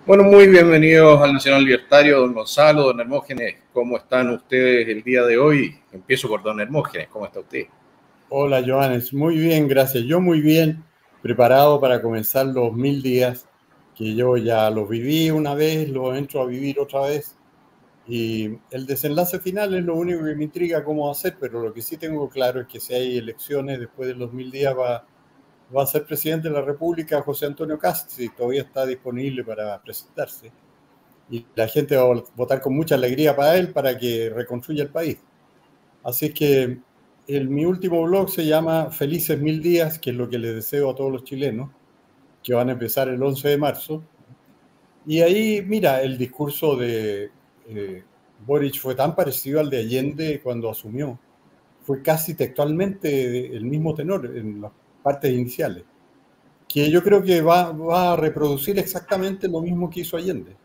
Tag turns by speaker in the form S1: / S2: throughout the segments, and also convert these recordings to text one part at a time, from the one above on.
S1: Bueno, muy bienvenidos al Nacional Libertario, don Gonzalo, don Hermógenes. ¿Cómo están ustedes el día de hoy? Empiezo por don Hermógenes. ¿Cómo está usted?
S2: Hola, Joanes. Muy bien, gracias. Yo muy bien, preparado para comenzar los 1000 días, que yo ya los viví una vez, los entro a vivir otra vez. Y el desenlace final es lo único que me intriga cómo hacer, pero lo que sí tengo claro es que si hay elecciones después de los 1000 días va a ser presidente de la República José Antonio Kast, si todavía está disponible para presentarse. Y la gente va a votar con mucha alegría para él, para que reconstruya el país. Así que mi último blog se llama Felices 1000 días, que es lo que les deseo a todos los chilenos, que van a empezar el 11 de marzo. Y ahí, mira, el discurso de Boric fue tan parecido al de Allende cuando asumió. Fue casi textualmente el mismo tenor en las partes iniciales, que yo creo que va a reproducir exactamente lo mismo que hizo Allende.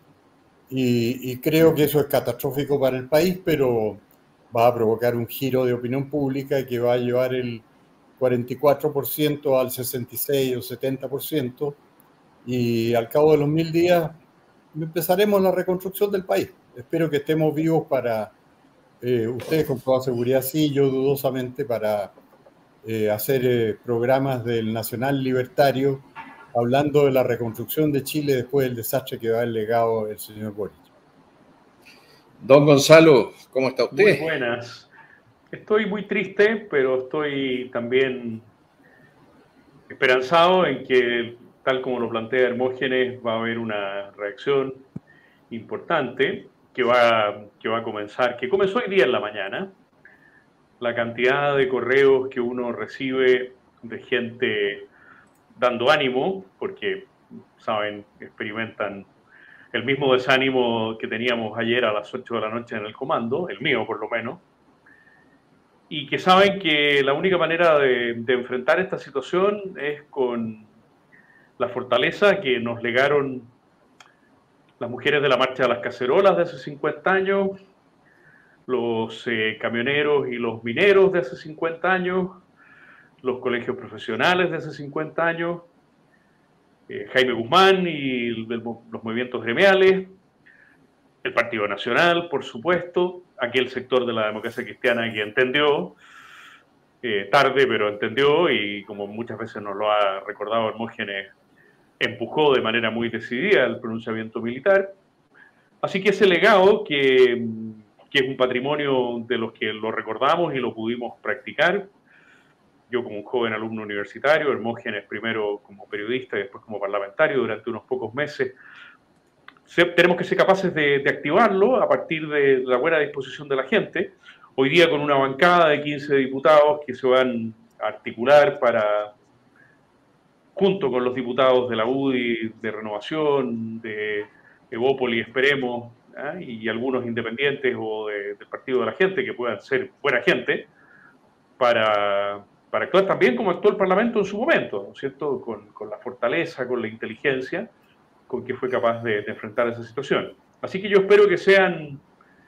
S2: Y creo que eso es catastrófico para el país, pero va a provocar un giro de opinión pública que va a llevar el 44% al 66 o 70%, y al cabo de los 1000 días empezaremos la reconstrucción del país. Espero que estemos vivos para, ustedes con toda seguridad sí, yo dudosamente, para hacer programas del Nacional Libertario hablando de la reconstrucción de Chile después del desastre que va el legado el señor Boric.
S1: Don Gonzalo, ¿cómo está
S3: Muy
S1: usted?
S3: buenas. Estoy muy triste, pero estoy también esperanzado en que, tal como lo plantea Hermógenes, va a haber una reacción importante que va a comenzar, que comenzó hoy día en la mañana. La cantidad de correos que uno recibe de gente dando ánimo, porque, saben, experimentan el mismo desánimo que teníamos ayer a las 8 de la noche en el comando, el mío por lo menos, y que saben que la única manera de enfrentar esta situación es con la fortaleza que nos legaron las mujeres de la Marcha de las Cacerolas de hace 50 años, los camioneros y los mineros de hace 50 años, los colegios profesionales de hace 50 años, Jaime Guzmán y los movimientos gremiales, el Partido Nacional, por supuesto, aquel sector de la democracia cristiana que entendió, tarde, pero entendió, y como muchas veces nos lo ha recordado Hermógenes, empujó de manera muy decidida el pronunciamiento militar. Así que ese legado, que es un patrimonio de los que lo recordamos y lo pudimos practicar, yo como un joven alumno universitario, Hermógenes primero como periodista y después como parlamentario durante unos pocos meses, tenemos que ser capaces de activarlo a partir de la buena disposición de la gente. Hoy día con una bancada de 15 diputados que se van a articular para, junto con los diputados de la UDI, de Renovación, de Evópoli, esperemos, y algunos independientes o del Partido de la Gente, que puedan ser buena gente, para actuar también como actuó el Parlamento en su momento, ¿no es cierto?, con la fortaleza, con la inteligencia, con que fue capaz de enfrentar esa situación. Así que yo espero que sean,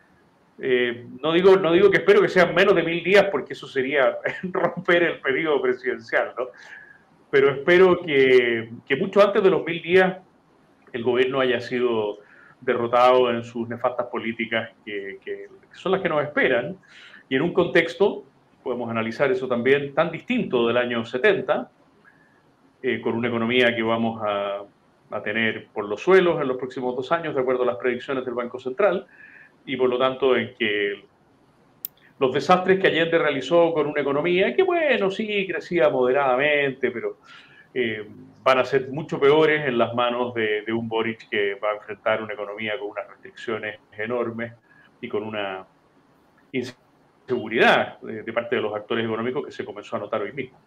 S3: no digo que espero que sean menos de 1000 días, porque eso sería romper el periodo presidencial, ¿no? Pero espero que mucho antes de los 1000 días el gobierno haya sido derrotado en sus nefastas políticas que son las que nos esperan, y en un contexto, podemos analizar eso también, tan distinto del año 70, con una economía que vamos a tener por los suelos en los próximos 2 años, de acuerdo a las predicciones del Banco Central, y por lo tanto en que los desastres que Allende realizó con una economía que, bueno, sí, crecía moderadamente, pero van a ser mucho peores en las manos de un Boric que va a enfrentar una economía con unas restricciones enormes y con una inseguridad de parte de los actores económicos que se comenzó a notar hoy mismo.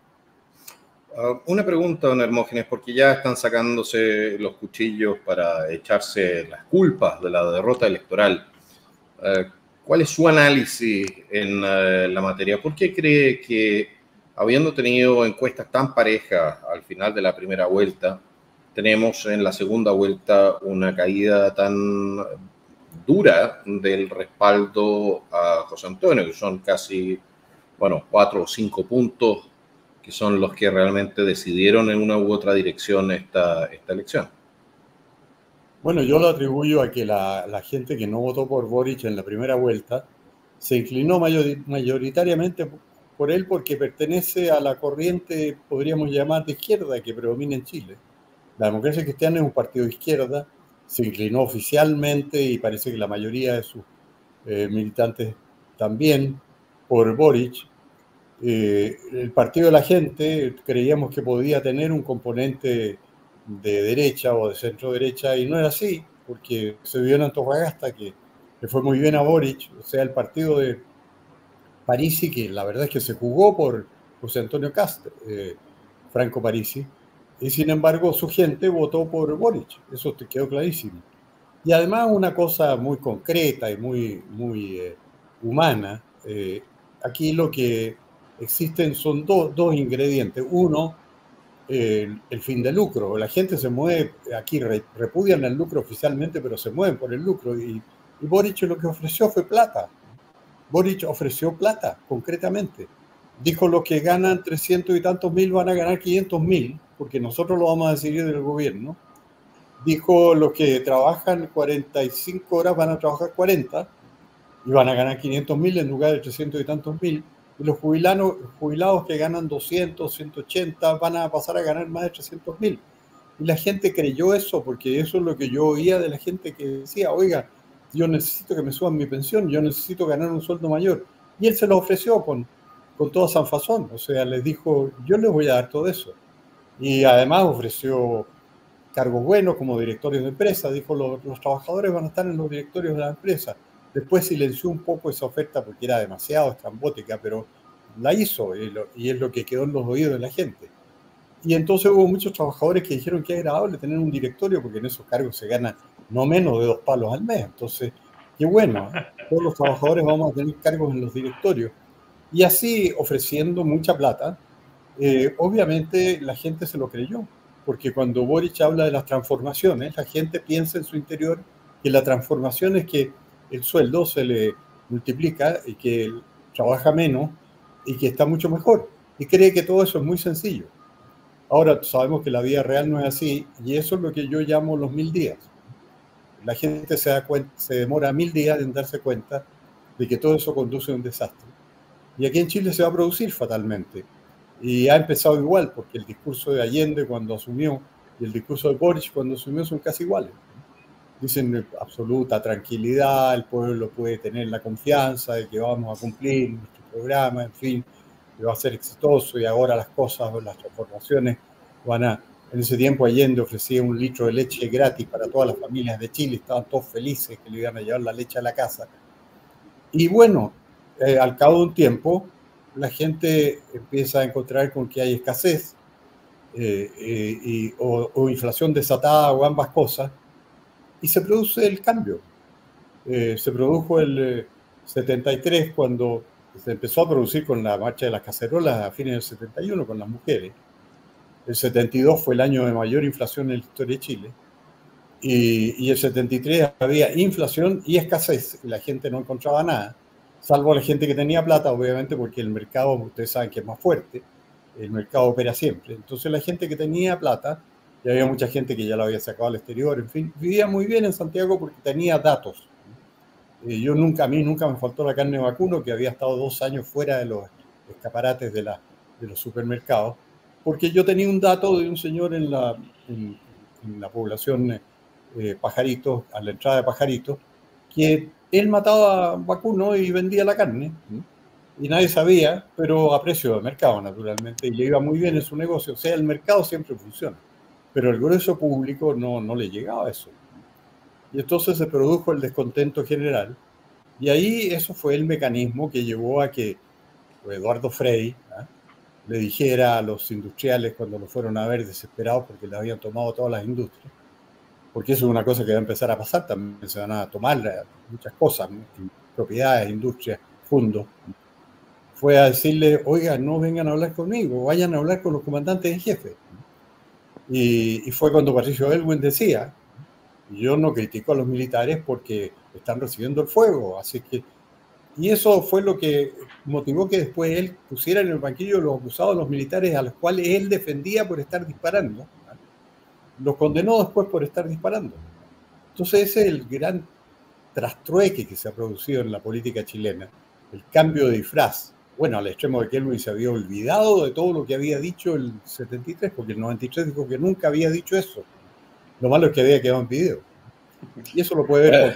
S1: Una pregunta, don Hermógenes, porque ya están sacándose los cuchillos para echarse las culpas de la derrota electoral. ¿Cuál es su análisis en la materia? ¿Por qué cree que, habiendo tenido encuestas tan parejas al final de la primera vuelta, tenemos en la segunda vuelta una caída tan dura del respaldo a José Antonio, que son casi, bueno, 4 o 5 puntos, que son los que realmente decidieron en una u otra dirección esta elección?
S2: Bueno, yo lo atribuyo a que la gente que no votó por Boric en la primera vuelta se inclinó mayoritariamente por él porque pertenece a la corriente, podríamos llamar, de izquierda que predomina en Chile. La Democracia Cristiana es un partido de izquierda, se inclinó oficialmente y parece que la mayoría de sus militantes también por Boric. El partido de la gente creíamos que podía tener un componente de derecha o de centro derecha y no era así, porque se vio en Antofagasta que le fue muy bien a Boric, o sea, el partido de Parisi, que la verdad es que se jugó por José Antonio Cast, Franco Parisi, y sin embargo su gente votó por Boric, eso te quedó clarísimo. Y además una cosa muy concreta y muy humana, aquí lo que existen son dos ingredientes. Uno, el fin de lucro. La gente se mueve, aquí repudian el lucro oficialmente, pero se mueven por el lucro. Y Boric lo que ofreció fue plata. Boric ofreció plata, concretamente. Dijo los que ganan 300 y tantos mil van a ganar 500.000, porque nosotros lo vamos a decidir del gobierno. Dijo los que trabajan 45 horas van a trabajar 40 y van a ganar 500.000 en lugar de 300 y tantos mil. Y los jubilados que ganan 200, 180 van a pasar a ganar más de 300.000. Y la gente creyó eso, porque eso es lo que yo oía de la gente que decía, oiga, yo necesito que me suban mi pensión, yo necesito ganar un sueldo mayor. Y él se lo ofreció con toda sanfazón, o sea, les dijo, yo les voy a dar todo eso. Y además ofreció cargos buenos como directorios de empresa, dijo los trabajadores van a estar en los directorios de la empresa. Después silenció un poco esa oferta porque era demasiado estrambótica, pero la hizo y es lo que quedó en los oídos de la gente. Y entonces hubo muchos trabajadores que dijeron que es agradable tener un directorio porque en esos cargos se gana no menos de 2 palos al mes. Entonces, qué bueno, ¿eh? Todos los trabajadores vamos a tener cargos en los directorios. Y así, ofreciendo mucha plata, obviamente la gente se lo creyó. Porque cuando Boric habla de las transformaciones, la gente piensa en su interior que la transformación es que el sueldo se le multiplica y que él trabaja menos y que está mucho mejor. Y cree que todo eso es muy sencillo. Ahora sabemos que la vida real no es así y eso es lo que yo llamo los 1000 días. La gente se demora 1000 días en darse cuenta de que todo eso conduce a un desastre. Y aquí en Chile se va a producir fatalmente. Y ha empezado igual, porque el discurso de Allende cuando asumió y el discurso de Boric cuando asumió son casi iguales. Dicen absoluta tranquilidad, el pueblo puede tener la confianza de que vamos a cumplir nuestro programa, en fin, que va a ser exitoso y ahora las cosas, las transformaciones van a... En ese tiempo Allende ofrecía 1 litro de leche gratis para todas las familias de Chile, estaban todos felices que le iban a llevar la leche a la casa. Y bueno, al cabo de un tiempo, la gente empieza a encontrar con que hay escasez o inflación desatada o ambas cosas, y se produce el cambio. Se produjo el 73 cuando se empezó a producir con la marcha de las cacerolas a fines del 71 con las mujeres. El 72 fue el año de mayor inflación en la historia de Chile. Y el 73 había inflación y escasez, y la gente no encontraba nada, salvo la gente que tenía plata, obviamente, porque el mercado, ustedes saben que es más fuerte, el mercado opera siempre. Entonces la gente que tenía plata, y había mucha gente que ya lo había sacado al exterior, en fin, vivía muy bien en Santiago porque tenía datos. A mí nunca me faltó la carne de vacuno, que había estado 2 años fuera de los escaparates de los supermercados, porque yo tenía un dato de un señor en la población Pajaritos, a la entrada de Pajaritos, que él mataba vacuno y vendía la carne, y nadie sabía, pero a precio de mercado, naturalmente, y le iba muy bien en su negocio. O sea, el mercado siempre funciona, pero el grueso público no le llegaba a eso. Y entonces se produjo el descontento general, y ahí eso fue el mecanismo que llevó a que Eduardo Frei le dijera a los industriales cuando lo fueron a ver desesperados porque le habían tomado todas las industrias, porque eso es una cosa que va a empezar a pasar, también se van a tomar muchas cosas, propiedades, industrias, fondos. Fue a decirle, oiga, no vengan a hablar conmigo, vayan a hablar con los comandantes en jefe. Y fue cuando Patricio Aylwin decía, yo no critico a los militares porque están recibiendo el fuego, así que... Y eso fue lo que motivó que después él pusiera en el banquillo los acusados, los militares a los cuales él defendía por estar disparando. Los condenó después por estar disparando. Entonces ese es el gran trastrueque que se ha producido en la política chilena, el cambio de disfraz. Bueno, al extremo de que Elwin se había olvidado de todo lo que había dicho el 73, porque el 93 dijo que nunca había dicho eso. Lo malo es que había quedado en video. Y eso lo puede ver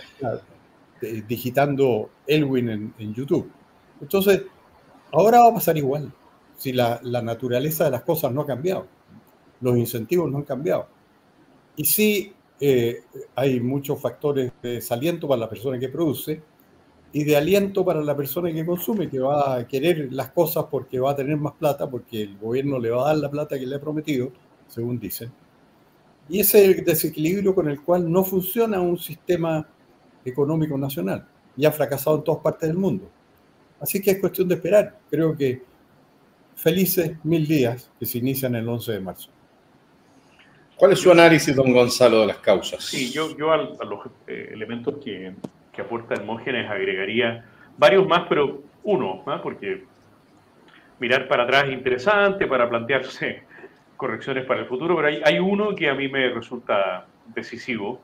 S2: digitando Elwin en YouTube. Entonces, ahora va a pasar igual, si la naturaleza de las cosas no ha cambiado, los incentivos no han cambiado. Y sí, hay muchos factores de desaliento para la persona que produce y de aliento para la persona que consume, que va a querer las cosas porque va a tener más plata, porque el gobierno le va a dar la plata que le ha prometido, según dicen. Y ese es el desequilibrio con el cual no funciona un sistema económico nacional y ha fracasado en todas partes del mundo. Así que es cuestión de esperar. Creo que felices 1000 días que se inician el 11 de marzo.
S1: ¿Cuál es su análisis, don Gonzalo, de las causas?
S3: Sí, yo a los elementos que aporta Hermógenes agregaría varios más, pero uno, ¿no? Porque mirar para atrás es interesante para plantearse correcciones para el futuro, pero hay uno que a mí me resulta decisivo.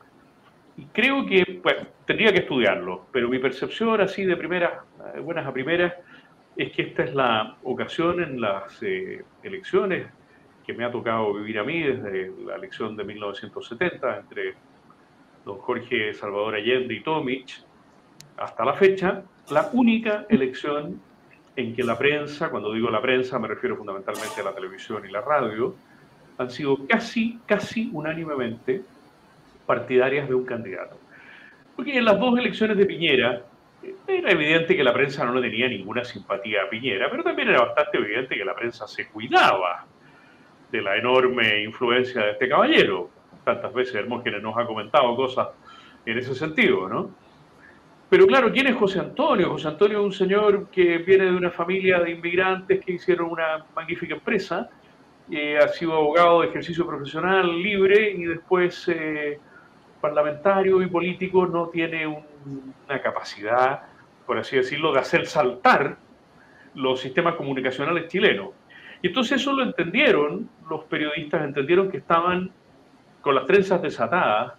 S3: Y creo que, bueno, tendría que estudiarlo, pero mi percepción así de primeras, buenas a primeras, es que esta es la ocasión en las elecciones que me ha tocado vivir a mí desde la elección de 1970 entre don Jorge Salvador Allende y Tomic hasta la fecha, la única elección en que la prensa, cuando digo la prensa me refiero fundamentalmente a la televisión y la radio, han sido casi unánimemente partidarias de un candidato. Porque en las dos elecciones de Piñera era evidente que la prensa no le tenía ninguna simpatía a Piñera, pero también era bastante evidente que la prensa se cuidaba de la enorme influencia de este caballero. Tantas veces Hermógenes nos ha comentado cosas en ese sentido, ¿no? Pero claro, ¿quién es José Antonio? José Antonio es un señor que viene de una familia de inmigrantes que hicieron una magnífica empresa, ha sido abogado de ejercicio profesional libre y después parlamentario y político, no tiene una capacidad, por así decirlo, de hacer saltar los sistemas comunicacionales chilenos. Y entonces eso lo entendieron, los periodistas entendieron que estaban con las trenzas desatadas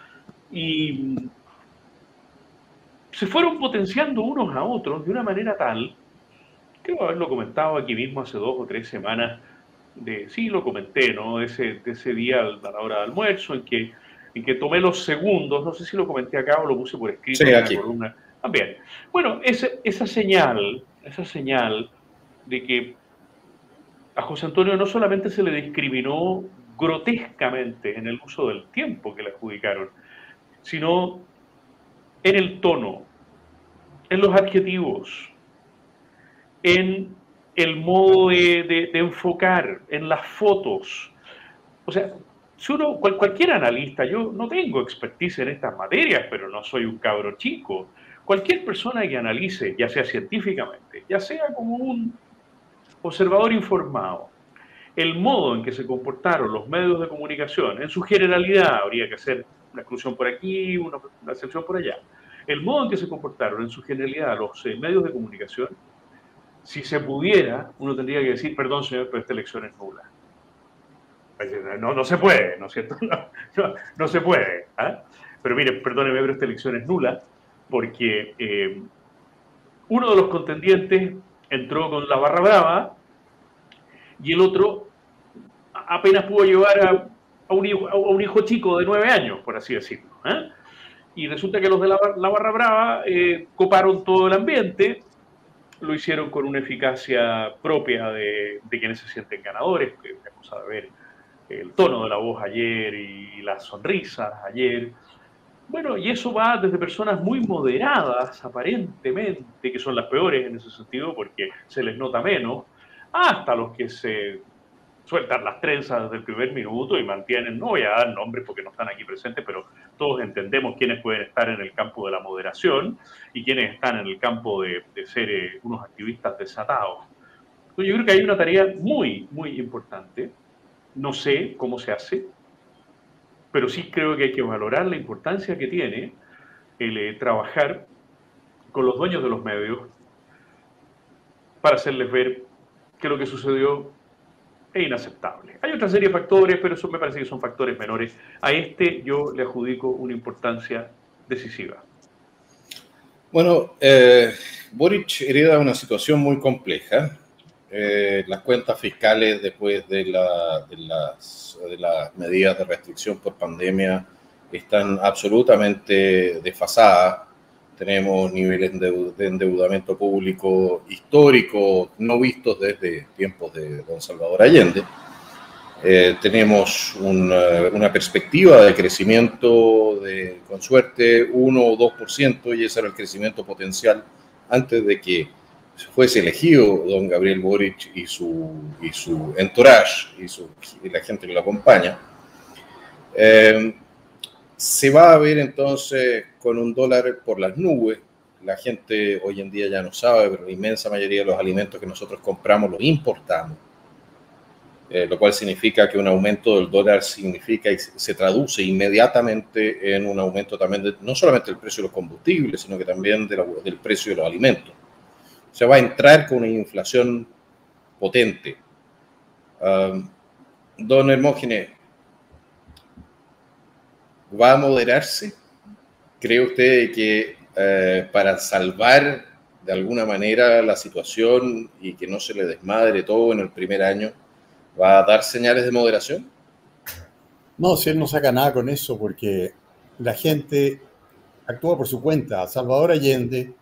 S3: y se fueron potenciando unos a otros de una manera tal, creo haberlo comentado aquí mismo hace 2 o 3 semanas, sí lo comenté, ¿no? De ese día a la hora de almuerzo en que tomé los segundos, no sé si lo comenté acá o lo puse por escrito en una columna. También. Bueno, esa señal de que a José Antonio no solamente se le discriminó grotescamente en el uso del tiempo que le adjudicaron, sino en el tono, en los adjetivos, en el modo de enfocar, en las fotos. O sea, si uno, cualquier analista, yo no tengo expertise en estas materias, pero no soy un cabro chico. Cualquier persona que analice, ya sea científicamente, ya sea como un observador informado, el modo en que se comportaron los medios de comunicación, en su generalidad, habría que hacer una exclusión por aquí, una excepción por allá, el modo en que se comportaron en su generalidad los medios de comunicación, si se pudiera, uno tendría que decir, perdón señor, pero esta elección es nula. No se puede, ¿no es cierto? No se puede. ¿eh? Pero mire, perdóneme, pero esta elección es nula porque uno de los contendientes entró con la barra brava y el otro apenas pudo llevar a un hijo chico de 9 años, por así decirlo. ¿eh? Y resulta que los de la barra brava coparon todo el ambiente, lo hicieron con una eficacia propia de quienes se sienten ganadores, que es una cosa de ver el tono de la voz ayer y las sonrisas ayer. Bueno, y eso va desde personas muy moderadas, aparentemente, que son las peores en ese sentido porque se les nota menos, hasta los que se sueltan las trenzas desde el primer minuto y mantienen, no voy a dar nombres porque no están aquí presentes, pero todos entendemos quiénes pueden estar en el campo de la moderación y quiénes están en el campo de ser unos activistas desatados. Entonces yo creo que hay una tarea muy importante. No sé cómo se hace, pero sí creo que hay que valorar la importancia que tiene el trabajar con los dueños de los medios para hacerles ver que lo que sucedió es inaceptable. Hay otra serie de factores, pero eso me parece que son factores menores. A este yo le adjudico una importancia decisiva.
S1: Bueno, Boric hereda una situación muy compleja. Las cuentas fiscales después de las medidas de restricción por pandemia están absolutamente desfasadas. Tenemos niveles de endeudamiento público histórico no vistos desde tiempos de don Salvador Allende. Tenemos una perspectiva de crecimiento con suerte 1 o 2%, y ese era el crecimiento potencial antes de que fuese elegido don Gabriel Boric y su entourage y la gente que lo acompaña. Se va a ver entonces con un dólar por las nubes. La gente hoy en día ya no sabe, pero la inmensa mayoría de los alimentos que nosotros compramos los importamos. Lo cual significa que un aumento del dólar significa y se traduce inmediatamente en un aumento también no solamente del precio de los combustibles, sino que también del precio de los alimentos. Se va a entrar con una inflación potente. Don Hermógenes, ¿va a moderarse? ¿Cree usted que para salvar de alguna manera la situación y que no se le desmadre todo en el primer año, va a dar señales de moderación?
S2: No, si él no saca nada con eso, porque la gente actúa por su cuenta. A Salvador Allende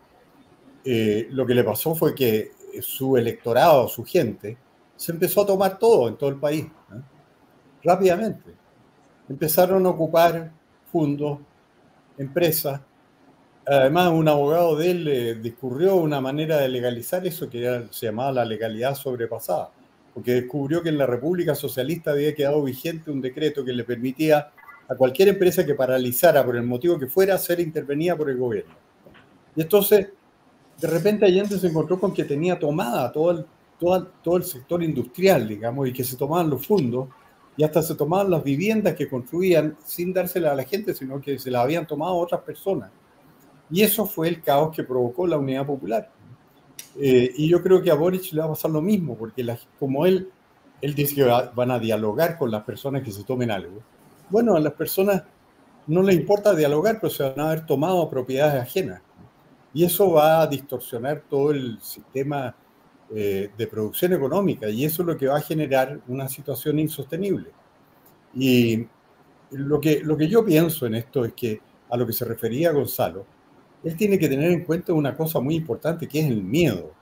S2: lo que le pasó fue que su electorado, su gente, se empezó a tomar todo en todo el país, ¿no? Rápidamente. Empezaron a ocupar fondos, empresas. Además, un abogado de él discurrió una manera de legalizar eso que se llamaba la legalidad sobrepasada, porque descubrió que en la República Socialista había quedado vigente un decreto que le permitía a cualquier empresa que paralizara por el motivo que fuera ser intervenida por el gobierno. Y entonces, de repente Allende se encontró con que tenía tomada todo el sector industrial, digamos, y que se tomaban los fondos y hasta se tomaban las viviendas que construían sin dárselas a la gente, sino que se las habían tomado otras personas. Y eso fue el caos que provocó la Unidad Popular. Y yo creo que a Boric le va a pasar lo mismo, porque como él dice que van a dialogar con las personas que se tomen algo. Bueno, a las personas no les importa dialogar, pero se van a haber tomado propiedades ajenas. Y eso va a distorsionar todo el sistema de producción económica, y eso es lo que va a generar una situación insostenible. Y lo que yo pienso en esto es que, a lo que se refería Gonzalo, él tiene que tener en cuenta una cosa muy importante, que es el miedo.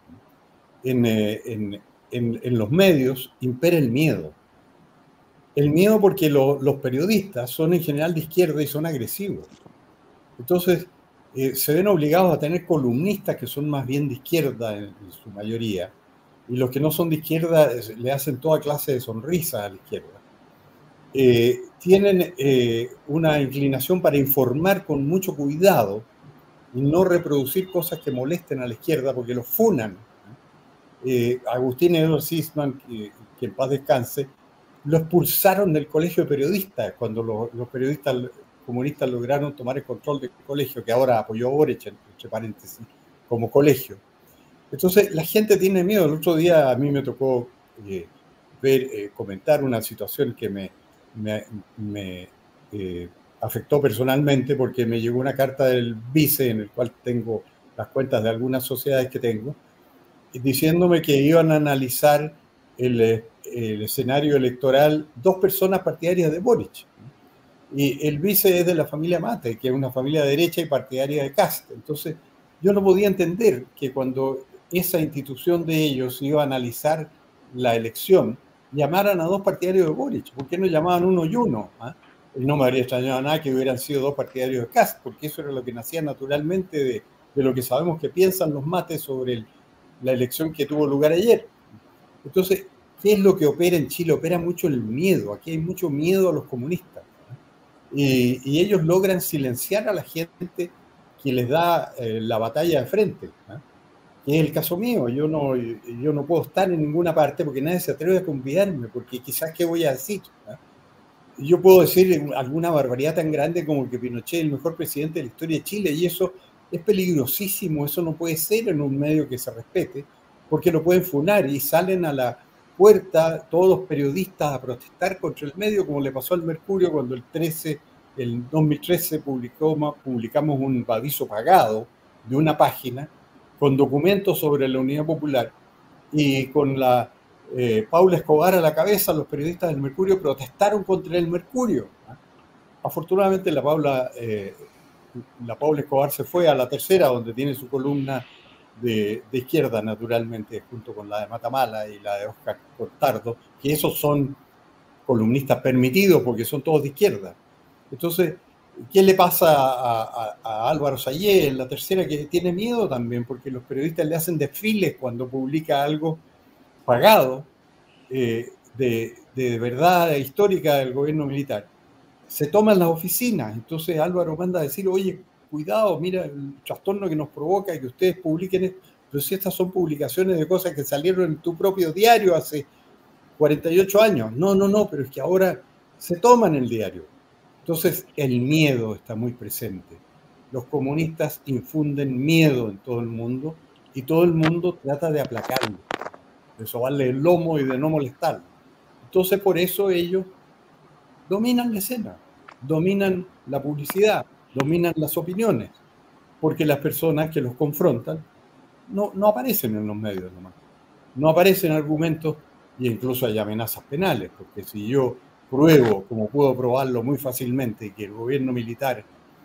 S2: En los medios impera el miedo. El miedo porque los periodistas son en general de izquierda y son agresivos. Entonces, se ven obligados a tener columnistas que son más bien de izquierda en su mayoría, y los que no son de izquierda le hacen toda clase de sonrisas a la izquierda. Tienen una inclinación para informar con mucho cuidado y no reproducir cosas que molesten a la izquierda porque los funan. Agustín Edward Sisman, que en paz descanse, lo expulsaron del colegio de periodistas cuando los periodistas comunistas lograron tomar el control del colegio, que ahora apoyó Boric, entre paréntesis, como colegio. Entonces la gente tiene miedo. El otro día a mí me tocó comentar una situación que me afectó personalmente, porque me llegó una carta del vice en el cual tengo las cuentas de algunas sociedades que tengo, diciéndome que iban a analizar el escenario electoral 2 personas partidarias de Boric. Y el vice es de la familia Mate, que es una familia de derecha y partidaria de Kast. Entonces yo no podía entender que cuando esa institución de ellos iba a analizar la elección, llamaran a 2 partidarios de Boric. ¿Por qué no llamaban uno y uno? Y no me habría extrañado nada que hubieran sido 2 partidarios de Kast, porque eso era lo que nacía naturalmente de lo que sabemos que piensan los mates sobre la elección que tuvo lugar ayer. Entonces, ¿qué es lo que opera en Chile? Opera mucho el miedo. Aquí hay mucho miedo a los comunistas. Y ellos logran silenciar a la gente que les da la batalla de frente, que es el caso mío. Yo no puedo estar en ninguna parte porque nadie se atreve a convidarme, porque quizás qué voy a decir. Yo puedo decir alguna barbaridad tan grande como que Pinochet es el mejor presidente de la historia de Chile, y eso es peligrosísimo. Eso no puede ser en un medio que se respete, porque lo pueden funar y salen a puerta todos los periodistas a protestar contra el medio, como le pasó al Mercurio cuando el 2013 publicamos un aviso pagado de una página con documentos sobre la Unidad Popular, y con la Paula Escobar a la cabeza, los periodistas del Mercurio protestaron contra el Mercurio. Afortunadamente la Paula Escobar se fue a La Tercera, donde tiene su columna de izquierda, naturalmente, junto con la de Matamala y la de Oscar Cortardo, que esos son columnistas permitidos porque son todos de izquierda. Entonces, ¿qué le pasa a Álvaro Sayé en La Tercera? Que tiene miedo también, porque los periodistas le hacen desfiles cuando publica algo pagado de verdad histórica del gobierno militar. Se toman las oficinas. Entonces Álvaro manda a decir, oye, cuidado, mira el trastorno que nos provoca que ustedes publiquen esto. Pero si estas son publicaciones de cosas que salieron en tu propio diario hace 48 años. No, pero es que ahora se toman el diario. Entonces el miedo está muy presente. Los comunistas infunden miedo en todo el mundo y todo el mundo trata de aplacarlo, de sobarle el lomo y de no molestarlo. Entonces por eso ellos dominan la escena, dominan la publicidad, dominan las opiniones, porque las personas que los confrontan no aparecen en los medios nomás. No aparecen argumentos, y incluso hay amenazas penales, porque si yo pruebo, como puedo probarlo muy fácilmente, que el gobierno militar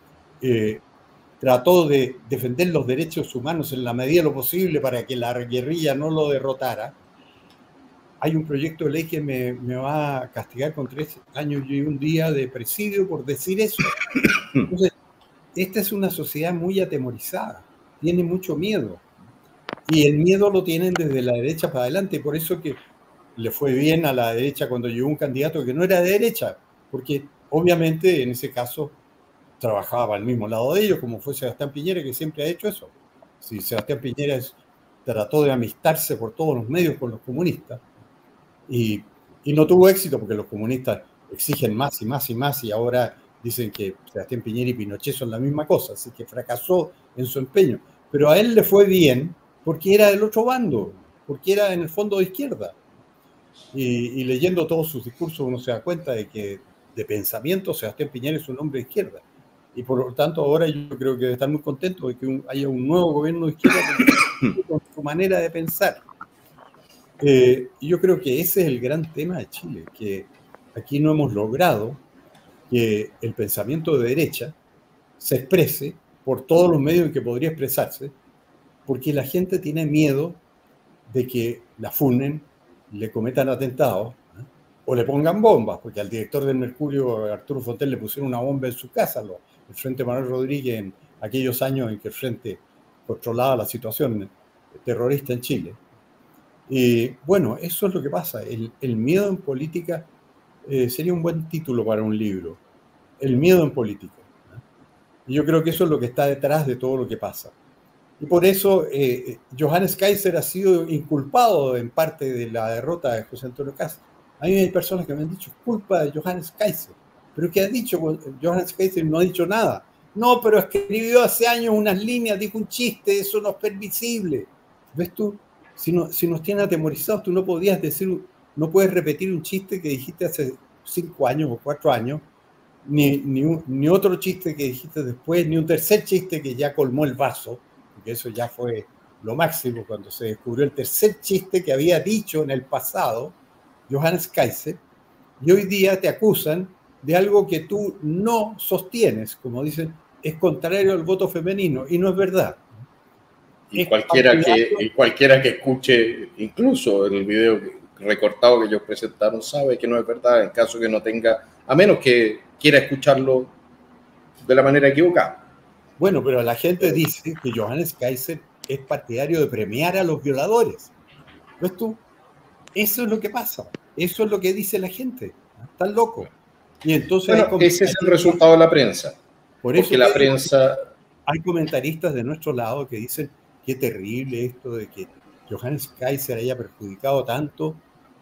S2: trató de defender los derechos humanos en la medida de lo posible para que la guerrilla no lo derrotara, hay un proyecto de ley que me va a castigar con 3 años y un día de presidio por decir eso. Entonces, esta es una sociedad muy atemorizada, tiene mucho miedo. Y el miedo lo tienen desde la derecha para adelante. Por eso que le fue bien a la derecha cuando llegó un candidato que no era de derecha, porque obviamente en ese caso trabajaba al mismo lado de ellos, como fue Sebastián Piñera, que siempre ha hecho eso. Si Sebastián Piñera trató de amistarse por todos los medios con los comunistas, y no tuvo éxito porque los comunistas exigen más y más y más, y ahora dicen que Sebastián Piñera y Pinochet son la misma cosa, así que fracasó en su empeño. Pero a él le fue bien porque era del otro bando, porque era en el fondo de izquierda. Y leyendo todos sus discursos uno se da cuenta de que de pensamiento Sebastián Piñera es un hombre de izquierda. Y por lo tanto ahora yo creo que debe estar muy contento de que haya un nuevo gobierno de izquierda con su manera de pensar. Y yo creo que ese es el gran tema de Chile, que aquí no hemos logrado que el pensamiento de derecha se exprese por todos los medios en que podría expresarse, porque la gente tiene miedo de que la funen, le cometan atentados, ¿eh? O le pongan bombas, porque al director del Mercurio, Arturo Fontel, le pusieron una bomba en su casa, el Frente Manuel Rodríguez, en aquellos años en que el Frente controlaba la situación terrorista en Chile. Y bueno, eso es lo que pasa. El miedo en política sería un buen título para un libro. El miedo en política. Y yo creo que eso es lo que está detrás de todo lo que pasa. Y por eso Johannes Kaiser ha sido inculpado en parte de la derrota de José Antonio Kast. A mí hay personas que me han dicho, culpa de Johannes Kaiser. ¿Pero qué ha dicho? Johannes Kaiser no ha dicho nada. No, pero escribió hace años unas líneas, dijo un chiste, eso no es permisible. ¿Ves tú? Si nos tienen atemorizados, tú no podías decir, no puedes repetir un chiste que dijiste hace 5 años o 4 años, ni otro chiste que dijiste después, ni un tercer chiste que ya colmó el vaso, porque eso ya fue lo máximo cuando se descubrió el tercer chiste que había dicho en el pasado Johannes Kaiser, y hoy día te acusan de algo que tú no sostienes, como dicen, es contrario al voto femenino, y no es verdad.
S1: Y cualquiera que escuche, incluso en el video recortado que ellos presentaron, sabe que no es verdad, en caso que no tenga, a menos que quiera escucharlo de la manera equivocada.
S2: Bueno, pero la gente dice que Johannes Kaiser es partidario de premiar a los violadores. ¿Ves tú? Eso es lo que pasa. Eso es lo que dice la gente. Están locos. Y entonces
S1: bueno, ese es el resultado de la prensa.
S2: Porque
S1: la prensa...
S2: Hay comentaristas de nuestro lado que dicen qué terrible esto de que Johannes Kaiser haya perjudicado tanto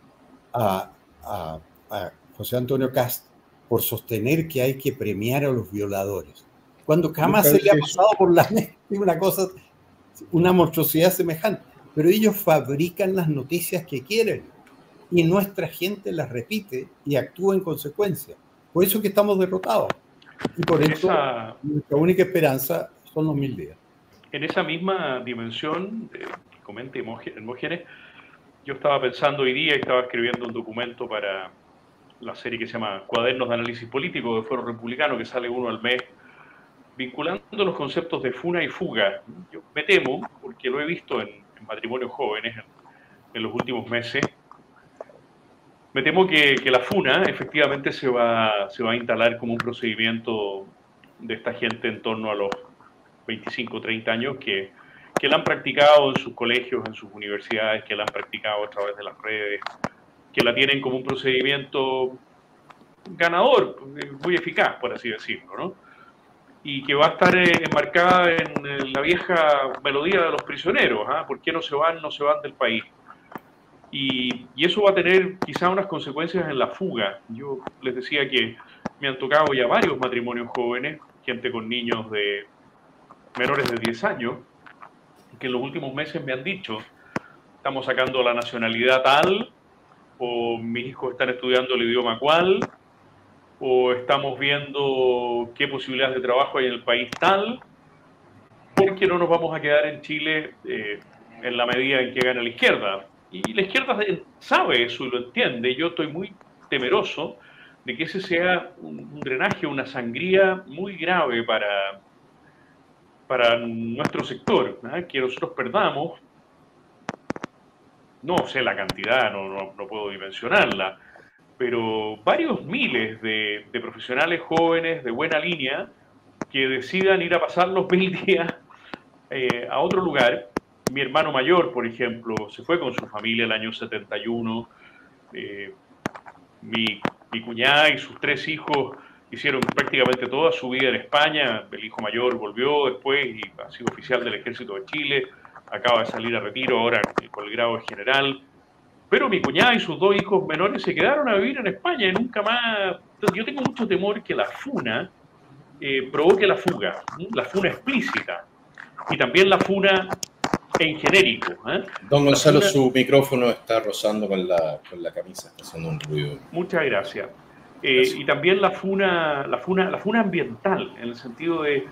S2: a José Antonio Kast por sostener que hay que premiar a los violadores. Cuando jamás se le ha pasado por la mente una cosa, una monstruosidad semejante. Pero ellos fabrican las noticias que quieren. y nuestra gente las repite y actúa en consecuencia. Por eso es que estamos derrotados. Y por eso nuestra única esperanza son los 1000 días.
S3: En esa misma dimensión, que comenta Hermógenes, yo estaba pensando hoy día, estaba escribiendo un documento para la serie que se llama Cuadernos de Análisis Político de Foro Republicano, que sale uno al mes, vinculando los conceptos de funa y fuga. Yo me temo, porque lo he visto en matrimonios jóvenes en los últimos meses, me temo que la funa efectivamente se va a instalar como un procedimiento de esta gente en torno a los 25 o 30 años que la han practicado en sus colegios, en sus universidades, que la han practicado a través de las redes, que la tienen como un procedimiento ganador, muy eficaz, por así decirlo, ¿no? Y que va a estar enmarcada en la vieja melodía de los prisioneros, ¿ah? ¿Por qué no se van del país? Y eso va a tener quizá unas consecuencias en la fuga. Yo les decía que me han tocado ya varios matrimonios jóvenes, gente con niños de menores de 10 años, que en los últimos meses me han dicho, estamos sacando la nacionalidad tal, o mis hijos están estudiando el idioma cual, o estamos viendo qué posibilidades de trabajo hay en el país tal, porque no nos vamos a quedar en Chile en la medida en que gana la izquierda. Y la izquierda sabe eso y lo entiende. Yo estoy muy temeroso de que ese sea un drenaje, una sangría muy grave para nuestro sector, ¿no? Que nosotros perdamos, no sé la cantidad, no puedo dimensionarla, pero varios miles de profesionales jóvenes de buena línea que decidan ir a pasar los 1000 días a otro lugar. Mi hermano mayor, por ejemplo, se fue con su familia el año 71. Mi cuñada y sus 3 hijos hicieron prácticamente toda su vida en España. El hijo mayor volvió después y ha sido oficial del Ejército de Chile. Acaba de salir a retiro ahora con el grado de general. Pero mi cuñada y sus 2 hijos menores se quedaron a vivir en España y nunca más. Entonces, yo tengo mucho temor que la funa provoque la fuga explícita y también la funa en genérico.
S1: Don Gonzalo, su micrófono está rozando con la camisa, está haciendo un ruido.
S3: Muchas gracias. Y también la funa ambiental, en el sentido de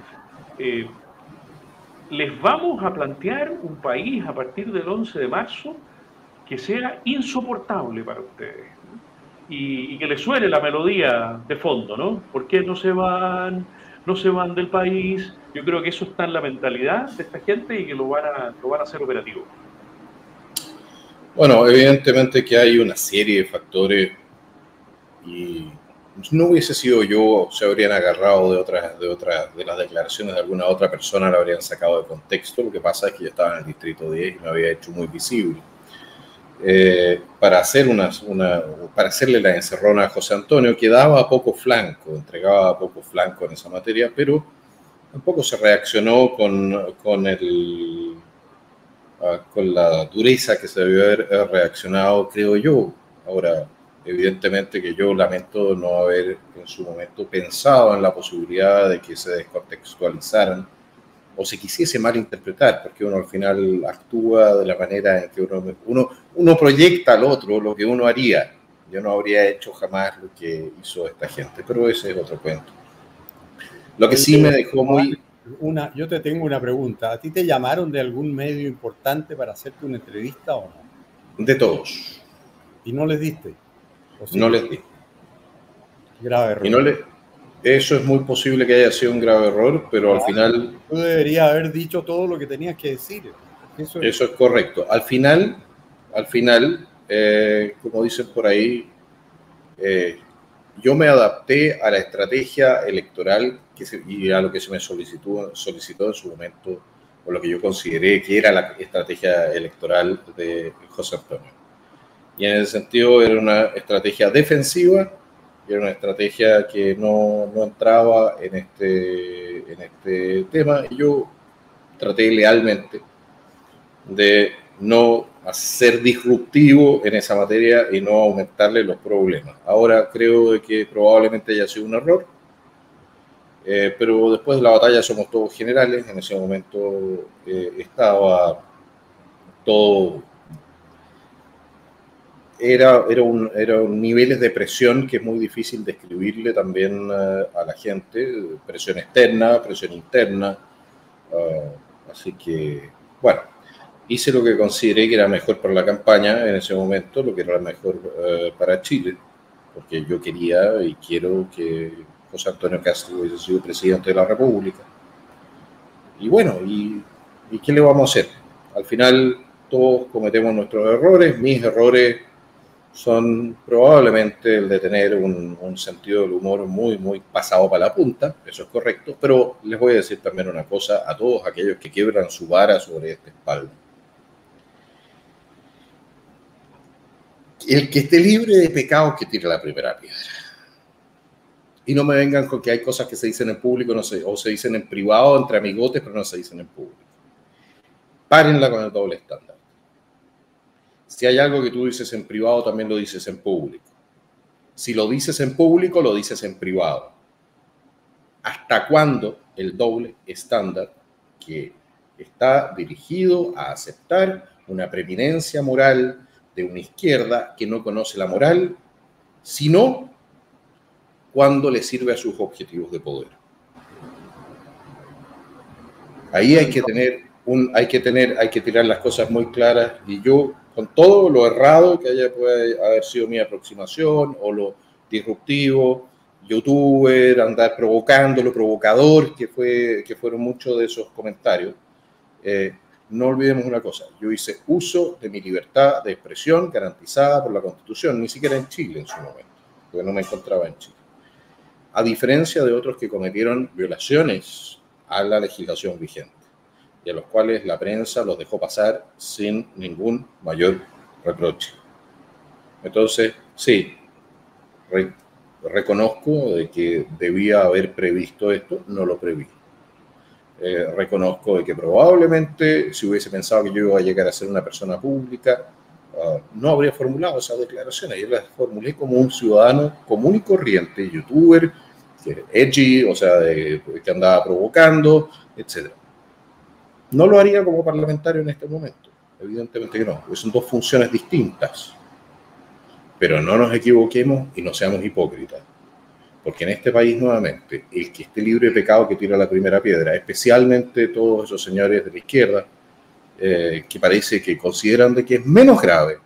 S3: les vamos a plantear un país a partir del 11 de marzo que sea insoportable para ustedes y que les suene la melodía de fondo, ¿no? ¿Por qué no se van del país? Yo creo que eso está en la mentalidad de esta gente y que lo van a hacer operativo.
S1: Bueno, evidentemente que hay una serie de factores y no hubiese sido yo, se habrían agarrado de las declaraciones de alguna otra persona, la habrían sacado de contexto. Lo que pasa es que yo estaba en el distrito 10 y me había hecho muy visible. Para hacerle la encerrona a José Antonio, que daba poco flanco, entregaba poco flanco en esa materia, pero tampoco se reaccionó con la dureza que se debió haber reaccionado, creo yo. Ahora, evidentemente que yo lamento no haber en su momento pensado en la posibilidad de que se descontextualizaran o se quisiese malinterpretar, porque uno al final actúa de la manera en que uno proyecta al otro lo que uno haría. Yo no habría hecho jamás lo que hizo esta gente, pero ese es otro cuento. Lo que sí me dejó muy...
S2: Yo te tengo una pregunta. ¿A ti te llamaron de algún medio importante para hacerte una entrevista o no?
S1: De todos.
S2: ¿Y no les diste?
S1: No les di.
S2: Grave error.
S1: Y no eso es muy posible que haya sido un grave error, pero al final...
S2: Tú deberías haber dicho todo lo que tenías que decir.
S1: Eso es correcto. Al final, como dicen por ahí, yo me adapté a la estrategia electoral y a lo que se me solicitó en su momento, o lo que yo consideré que era la estrategia electoral de José Antonio. Y en ese sentido era una estrategia defensiva, era una estrategia que no entraba en este tema. Y yo traté lealmente de no ser disruptivo en esa materia y no aumentarle los problemas. Ahora creo que probablemente haya sido un error, pero después de la batalla somos todos generales. En ese momento estaba todo eran niveles de presión que es muy difícil describirle también a la gente, presión externa, presión interna, así que, bueno, hice lo que consideré que era mejor para la campaña en ese momento, lo que era mejor para Chile, porque yo quería y quiero que José Antonio Castro hubiese sido presidente de la República. Y bueno, ¿y qué le vamos a hacer? Al final todos cometemos nuestros errores. Mis errores son probablemente el de tener un sentido del humor muy, muy pasado para la punta, eso es correcto, pero les voy a decir también una cosa a todos aquellos que quiebran su vara sobre esta espalda. El que esté libre de pecados que tire la primera piedra. Y no me vengan con que hay cosas que se dicen en público o se dicen en privado, entre amigotes, pero no se dicen en público. Párenla con el doble estándar. Si hay algo que tú dices en privado, también lo dices en público. Si lo dices en público, lo dices en privado. ¿Hasta cuándo el doble estándar que está dirigido a aceptar una preeminencia moral de una izquierda que no conoce la moral, sino cuando le sirve a sus objetivos de poder? Ahí hay que tirar las cosas muy claras, y yo, con todo lo errado que puede haber sido mi aproximación o lo disruptivo, youtuber, andar provocando, lo provocador que fueron muchos de esos comentarios, no olvidemos una cosa: yo hice uso de mi libertad de expresión garantizada por la Constitución, ni siquiera en Chile en su momento, porque no me encontraba en Chile, a diferencia de otros que cometieron violaciones a la legislación vigente y a los cuales la prensa los dejó pasar sin ningún mayor reproche. Entonces, sí, reconozco de que debía haber previsto esto, no lo preví. Reconozco de que probablemente, si hubiese pensado que yo iba a llegar a ser una persona pública, no habría formulado esas declaraciones. Yo las formulé como un ciudadano común y corriente, youtuber, edgy, o sea, que andaba provocando, etc. No lo haría como parlamentario en este momento, evidentemente que no, porque son dos funciones distintas. Pero no nos equivoquemos y no seamos hipócritas, porque en este país, nuevamente, el que esté libre de pecado que tira la primera piedra, especialmente todos esos señores de la izquierda, que parece que consideran de que es menos grave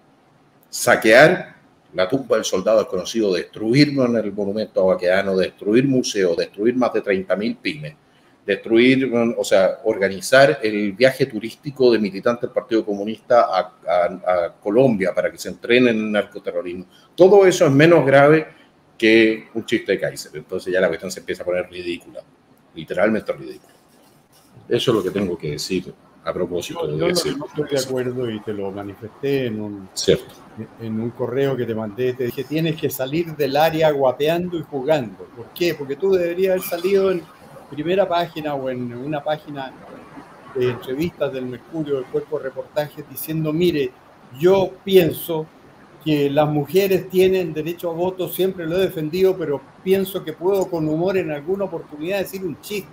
S1: saquear la tumba del soldado desconocido, destruirnos en el monumento a Baqueano, destruir museos, destruir más de 30.000 pymes, destruir, o sea, organizar el viaje turístico de militantes del Partido Comunista a Colombia para que se entrenen en narcoterrorismo. Todo eso es menos grave que un chiste de Kaiser. Entonces ya la cuestión se empieza a poner ridícula, literalmente ridícula. Eso es lo que tengo que decir a propósito de eso.
S2: Yo no estoy de acuerdo y te lo manifesté en un correo que te mandé. Te dije, tienes que salir del área guapeando y jugando. ¿Por qué? Porque tú deberías haber salido en primera página o en una página de entrevistas del Mercurio, del Cuerpo de Reportajes, diciendo, mire, yo pienso que las mujeres tienen derecho a voto, siempre lo he defendido, pero pienso que puedo con humor en alguna oportunidad decir un chiste.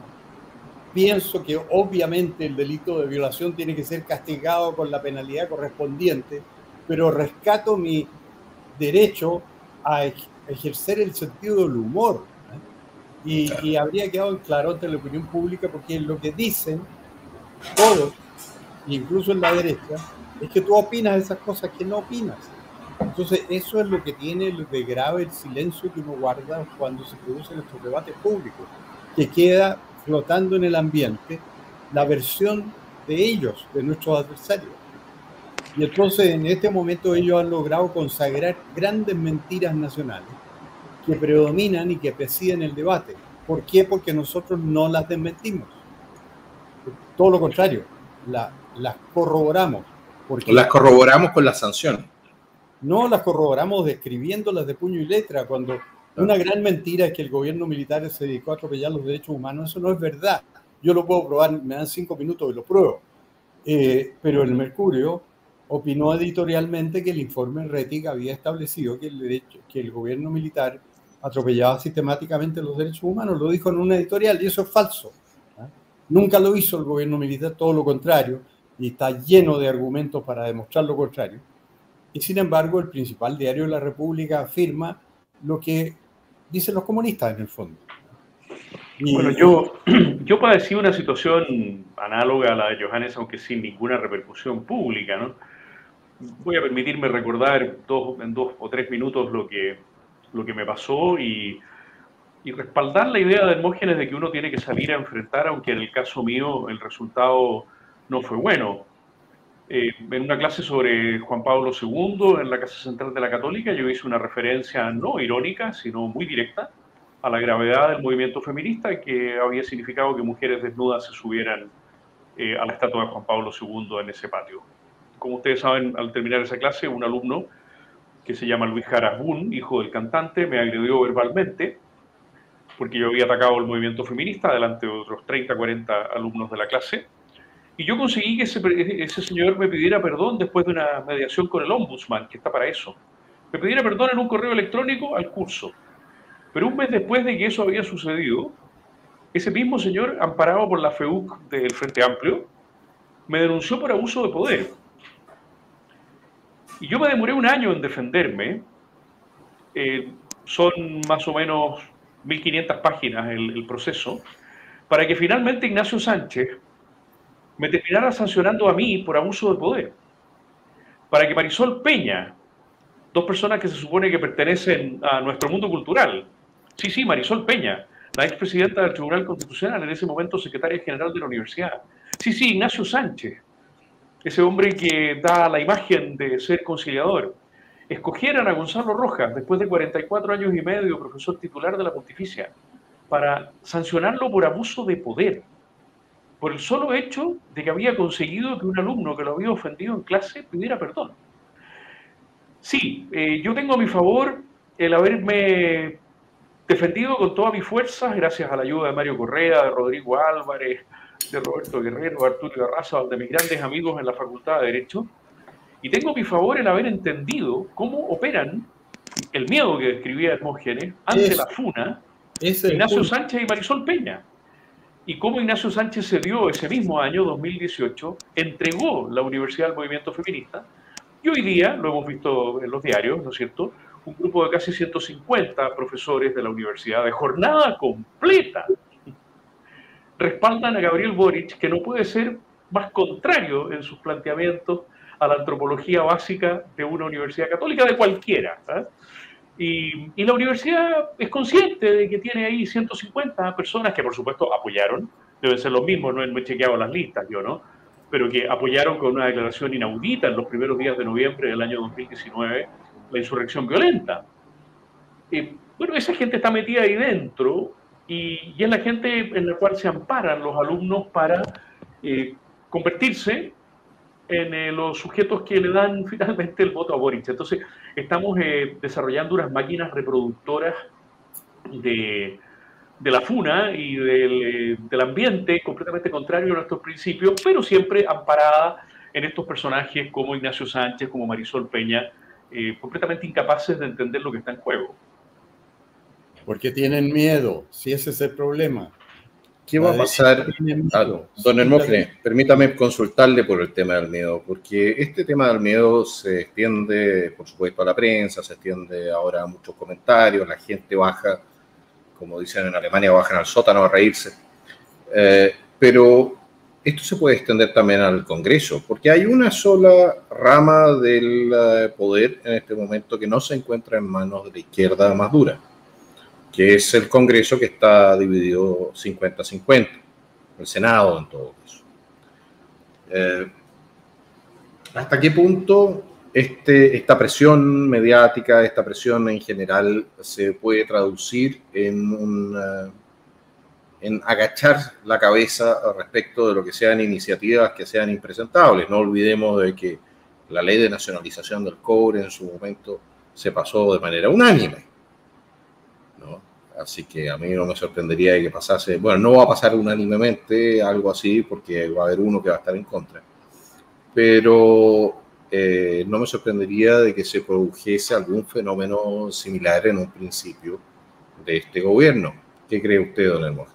S2: Pienso que obviamente el delito de violación tiene que ser castigado con la penalidad correspondiente, pero rescato mi derecho a ejercer el sentido del humor. Y habría quedado claro ante la opinión pública, porque lo que dicen todos, incluso en la derecha, es que tú opinas esas cosas que no opinas. Entonces, eso es lo que tiene de grave el silencio que uno guarda cuando se producen estos debates públicos, que queda flotando en el ambiente la versión de ellos, de nuestros adversarios. Y entonces, en este momento, ellos han logrado consagrar grandes mentiras nacionales que predominan y que presiden el debate. ¿Por qué? Porque nosotros no las desmentimos. Todo lo contrario, las corroboramos.
S1: Las corroboramos con las sanciones.
S2: No las corroboramos describiéndolas de puño y letra, cuando una gran mentira es que el gobierno militar se dedicó a atropellar los derechos humanos. Eso no es verdad. Yo lo puedo probar, me dan 5 minutos y lo pruebo. Pero el Mercurio opinó editorialmente que el informe Rettig había establecido que el gobierno militar atropellaba sistemáticamente los derechos humanos. Lo dijo en una editorial y eso es falso. Nunca lo hizo el gobierno militar, todo lo contrario, y está lleno de argumentos para demostrar lo contrario. Y sin embargo, el principal diario de la República afirma lo que dicen los comunistas en el fondo.
S3: Bueno, yo padecí una situación análoga a la de Johannes, aunque sin ninguna repercusión pública, ¿no? Voy a permitirme recordar en 2 o 3 minutos lo que me pasó y respaldar la idea de Hermógenes de que uno tiene que salir a enfrentar, aunque en el caso mío el resultado no fue bueno. En una clase sobre Juan Pablo II en la Casa Central de la Católica, yo hice una referencia no irónica, sino muy directa a la gravedad del movimiento feminista, que había significado que mujeres desnudas se subieran a la estatua de Juan Pablo II en ese patio. Como ustedes saben, al terminar esa clase, un alumno que se llama Luis Jara Boone, hijo del cantante, me agredió verbalmente porque yo había atacado el movimiento feminista delante de otros 30, 40 alumnos de la clase. Y yo conseguí que ese señor me pidiera perdón después de una mediación con el ombudsman, que está para eso. Me pidiera perdón en un correo electrónico al curso. Pero un mes después de que eso había sucedido, ese mismo señor, amparado por la FEUC del Frente Amplio, me denunció por abuso de poder. Y yo me demoré un año en defenderme. Son más o menos 1.500 páginas el proceso, para que finalmente Ignacio Sánchez me terminara sancionando a mí por abuso de poder. Para que Marisol Peña, 2 personas que se supone que pertenecen a nuestro mundo cultural, sí, Marisol Peña, la expresidenta del Tribunal Constitucional, en ese momento secretaria general de la universidad, sí, Ignacio Sánchez, ese hombre que da la imagen de ser conciliador, escogieran a Gonzalo Rojas, después de 44 años y medio, profesor titular de la Pontificia, para sancionarlo por abuso de poder, por el solo hecho de que había conseguido que un alumno que lo había ofendido en clase pidiera perdón. Sí, yo tengo a mi favor el haberme defendido con todas mis fuerzas, gracias a la ayuda de Mario Correa, de Rodrigo Álvarez, de Roberto Guerrero, de Arturo Garraza, de mis grandes amigos en la Facultad de Derecho. Y tengo a mi favor el haber entendido cómo operan el miedo que describía Hermógenes ante la FUNA, Ignacio Sánchez y Marisol Peña. Y cómo Ignacio Sánchez se dio ese mismo año, 2018, entregó la universidad al movimiento feminista. Y hoy día, lo hemos visto en los diarios, ¿no es cierto?, un grupo de casi 150 profesores de la universidad de jornada completa respaldan a Gabriel Boric, que no puede ser más contrario en sus planteamientos a la antropología básica de una universidad católica, de cualquiera. ¿Eh? Y la universidad es consciente de que tiene ahí 150 personas que, por supuesto, apoyaron, deben ser los mismos, no he chequeado las listas yo, ¿no? Pero que apoyaron con una declaración inaudita en los primeros días de noviembre del año 2019 la insurrección violenta. Bueno, esa gente está metida ahí dentro y es la gente en la cual se amparan los alumnos para convertirse en los sujetos que le dan finalmente el voto a Boric. Entonces, estamos desarrollando unas máquinas reproductoras de la FUNA y del ambiente completamente contrario a nuestros principios, pero siempre amparada en estos personajes como Ignacio Sánchez, como Marisol Peña, completamente incapaces de entender lo que está en juego.
S2: Porque tienen miedo, si ese es el problema.
S1: ¿Qué va a pasar? Don Hermógenes, permítame consultarle por el tema del miedo, porque este tema del miedo se extiende, por supuesto, a la prensa, se extiende ahora a muchos comentarios, la gente baja, como dicen en Alemania, bajan al sótano a reírse. Pero esto se puede extender también al Congreso, porque hay una sola rama del poder en este momento que no se encuentra en manos de la izquierda más dura, que es el Congreso, que está dividido 50-50, el Senado en todo eso. ¿Hasta qué punto esta presión mediática, esta presión en general, se puede traducir en agachar la cabeza respecto de lo que sean iniciativas que sean impresentables? No olvidemos de que la ley de nacionalización del cobre en su momento se pasó de manera unánime, ¿no? Así que a mí no me sorprendería de que pasase, bueno, no va a pasar unánimemente algo así, porque va a haber uno que va a estar en contra, pero no me sorprendería de que se produjese algún fenómeno similar en un principio de este gobierno. ¿Qué cree usted, don Hermógenes?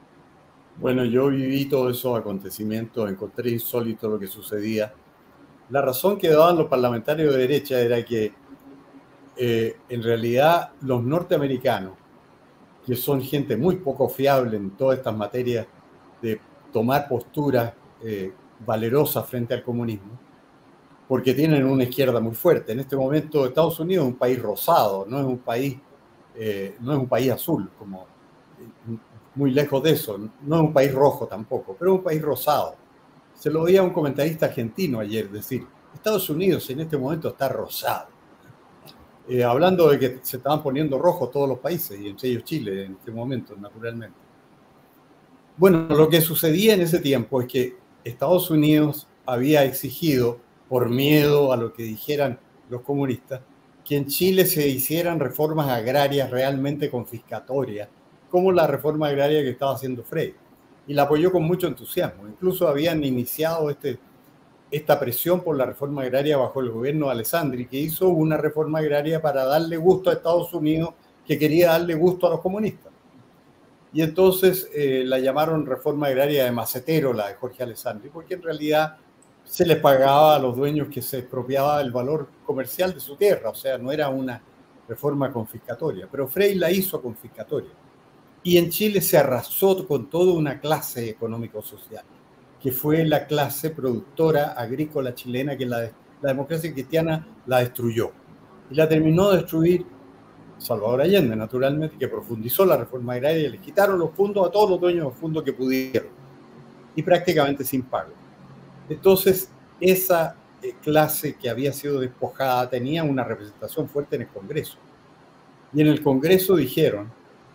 S2: Bueno, yo viví todos esos acontecimientos, encontré insólito lo que sucedía. la razón que daban los parlamentarios de derecha era que en realidad los norteamericanos, que son gente muy poco fiable en todas estas materias de tomar posturas valerosas frente al comunismo, porque tienen una izquierda muy fuerte. En este momento Estados Unidos es un país rosado, no es un país azul, como muy lejos de eso, no es un país rojo tampoco, pero es un país rosado. Se lo oía a un comentarista argentino ayer decir, Estados Unidos en este momento está rosado. Hablando de que se estaban poniendo rojos todos los países, y entre ellos Chile en este momento, naturalmente. Bueno, lo que sucedía en ese tiempo es que Estados Unidos había exigido, por miedo a lo que dijeran los comunistas, que en Chile se hicieran reformas agrarias realmente confiscatorias, como la reforma agraria que estaba haciendo Frey. Y la apoyó con mucho entusiasmo. Incluso habían iniciado esta presión por la reforma agraria bajo el gobierno de Alessandri, que hizo una reforma agraria para darle gusto a Estados Unidos, que quería darle gusto a los comunistas. Y entonces la llamaron reforma agraria de macetero, la de Jorge Alessandri, porque en realidad se les pagaba a los dueños que se expropiaba el valor comercial de su tierra, o sea, no era una reforma confiscatoria, pero Frey la hizo confiscatoria. Y en Chile se arrasó con toda una clase económico-social, que fue la clase productora agrícola chilena, que la democracia cristiana la destruyó. Y la terminó de destruir Salvador Allende, naturalmente, que profundizó la reforma agraria y le quitaron los fondos a todos los dueños de los fondos que pudieron, y prácticamente sin pago. Entonces, esa clase que había sido despojada tenía una representación fuerte en el Congreso. Y en el Congreso dijeron,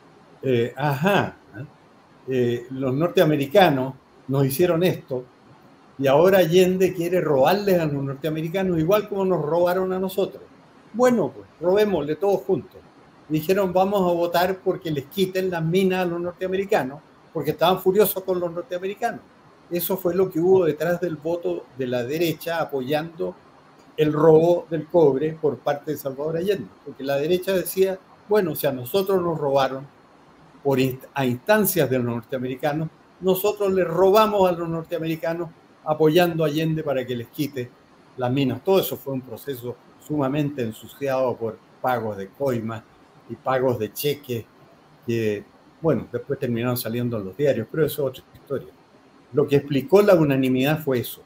S2: los norteamericanos nos hicieron esto y ahora Allende quiere robarles a los norteamericanos igual como nos robaron a nosotros. Bueno, pues robémosle todos juntos. Dijeron, vamos a votar porque les quiten las minas a los norteamericanos, porque estaban furiosos con los norteamericanos. Eso fue lo que hubo detrás del voto de la derecha apoyando el robo del cobre por parte de Salvador Allende, porque la derecha decía, bueno, si a nosotros nos robaron a instancias de los norteamericanos, nosotros les robamos a los norteamericanos apoyando a Allende para que les quite las minas. Todo eso fue un proceso sumamente ensuciado por pagos de coimas y pagos de cheques que, bueno, después terminaron saliendo en los diarios, pero eso es otra historia. Lo que explicó la unanimidad fue eso,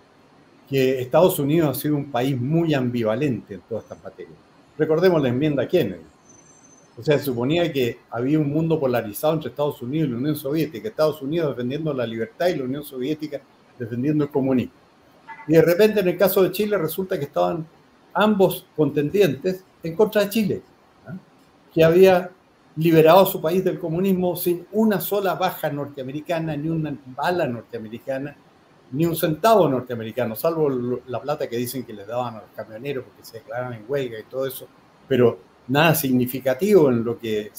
S2: que Estados Unidos ha sido un país muy ambivalente en todas estas materias. Recordemos la enmienda Kennedy. O sea, se suponía que había un mundo polarizado entre Estados Unidos y la Unión Soviética, Estados Unidos defendiendo la libertad y la Unión Soviética defendiendo el comunismo. Y de repente, en el caso de Chile, resulta que estaban ambos contendientes en contra de Chile, que había liberado a su país del comunismo sin una sola baja norteamericana, ni una bala norteamericana, ni un centavo norteamericano, salvo la plata que dicen que les daban a los camioneros porque se declaraban en huelga y todo eso, pero nada significativo en lo que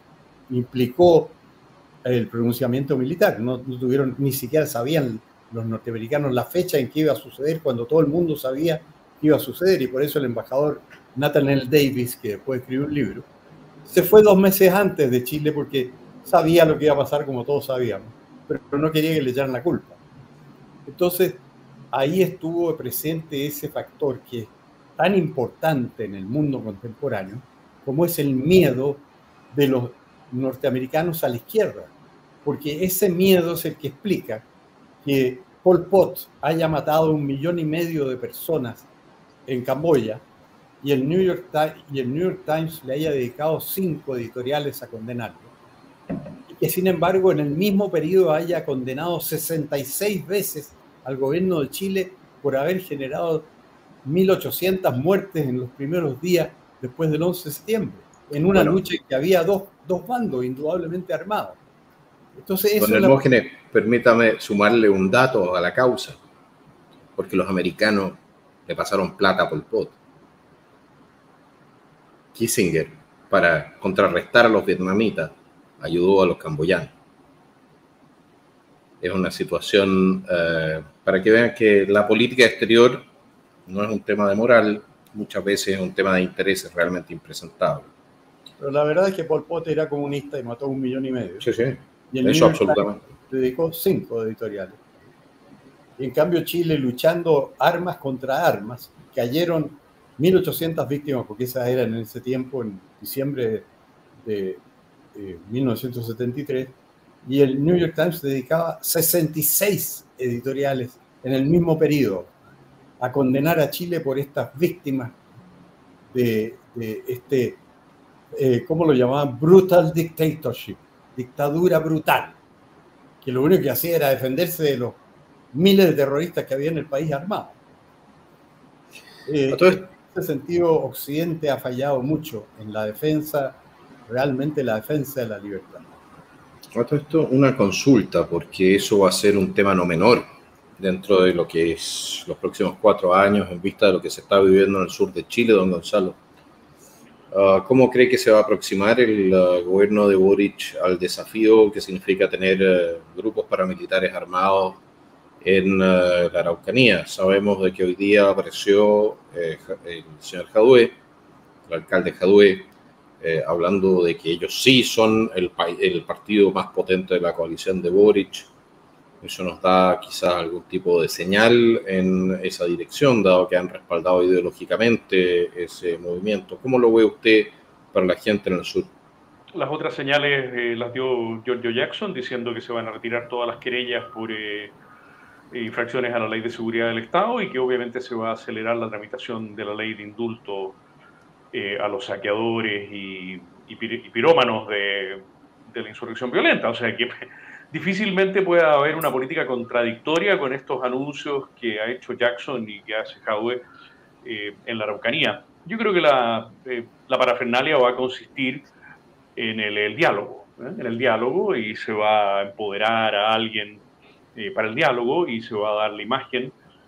S2: implicó el pronunciamiento militar. No tuvieron, ni siquiera sabían los norteamericanos la fecha en que iba a suceder, cuando todo el mundo sabía que iba a suceder, y por eso el embajador Nathaniel Davis, que después escribió un libro, se fue 2 meses antes de Chile porque sabía lo que iba a pasar, como todos sabíamos, pero no quería que le echaran la culpa. Entonces, ahí estuvo presente ese factor que es tan importante en el mundo contemporáneo, como es el miedo de los norteamericanos a la izquierda, porque ese miedo es el que explica que Pol Pot haya matado 1,5 millones de personas en Camboya y el New York Times le haya dedicado 5 editoriales a condenarlo, y que sin embargo en el mismo periodo haya condenado 66 veces al gobierno de Chile por haber generado 1.800 muertes en los primeros días después del 11 de septiembre, en una lucha en que había dos bandos indudablemente armados. Entonces, eso
S1: don Hermógenes, permítame sumarle un dato a la causa, porque los americanos le pasaron plata a Pol Pot. Kissinger, para contrarrestar a los vietnamitas, ayudó a los camboyanos. Es una situación para que vean que la política exterior no es un tema de moral, muchas veces es un tema de intereses realmente impresentables.
S2: Pero la verdad es que Pol Pot era comunista y mató 1,5 millones.
S1: Sí, sí,
S2: y el
S1: eso absolutamente.
S2: dedicó 5 editoriales. En cambio, Chile, luchando armas contra armas, cayeron 1.800 víctimas, porque esas eran en ese tiempo, en diciembre de 1973, y el New York Times dedicaba 66 editoriales en el mismo periodo a condenar a Chile por estas víctimas de este, ¿cómo lo llamaban? Brutal dictatorship, dictadura brutal, que lo único que hacía era defenderse de los miles de terroristas que había en el país armado. En ese sentido, Occidente ha fallado mucho en la defensa, realmente la defensa de la libertad.
S1: Esto una consulta, porque eso va a ser un tema no menor dentro de lo que es los próximos 4 años en vista de lo que se está viviendo en el sur de Chile, don Gonzalo. ¿Cómo cree que se va a aproximar el gobierno de Boric al desafío que significa tener grupos paramilitares armados en la Araucanía? Sabemos de que hoy día apareció el señor Jadue, el alcalde Jadue, hablando de que ellos sí son el partido más potente de la coalición de Boric. Eso nos da quizás algún tipo de señal en esa dirección, dado que han respaldado ideológicamente ese movimiento. ¿Cómo lo ve usted para la gente en el sur?
S3: Las otras señales las dio Giorgio Jackson, diciendo que se van a retirar todas las querellas por infracciones a la Ley de Seguridad del Estado y que obviamente se va a acelerar la tramitación de la ley de indulto a los saqueadores y pirómanos de la insurrección violenta. O sea que difícilmente puede haber una política contradictoria con estos anuncios que ha hecho Jackson y que hace Jadwe en la Araucanía. Yo creo que la parafernalia va a consistir en el diálogo, en el diálogo, y se va a empoderar a alguien para el diálogo y se va a dar la imagen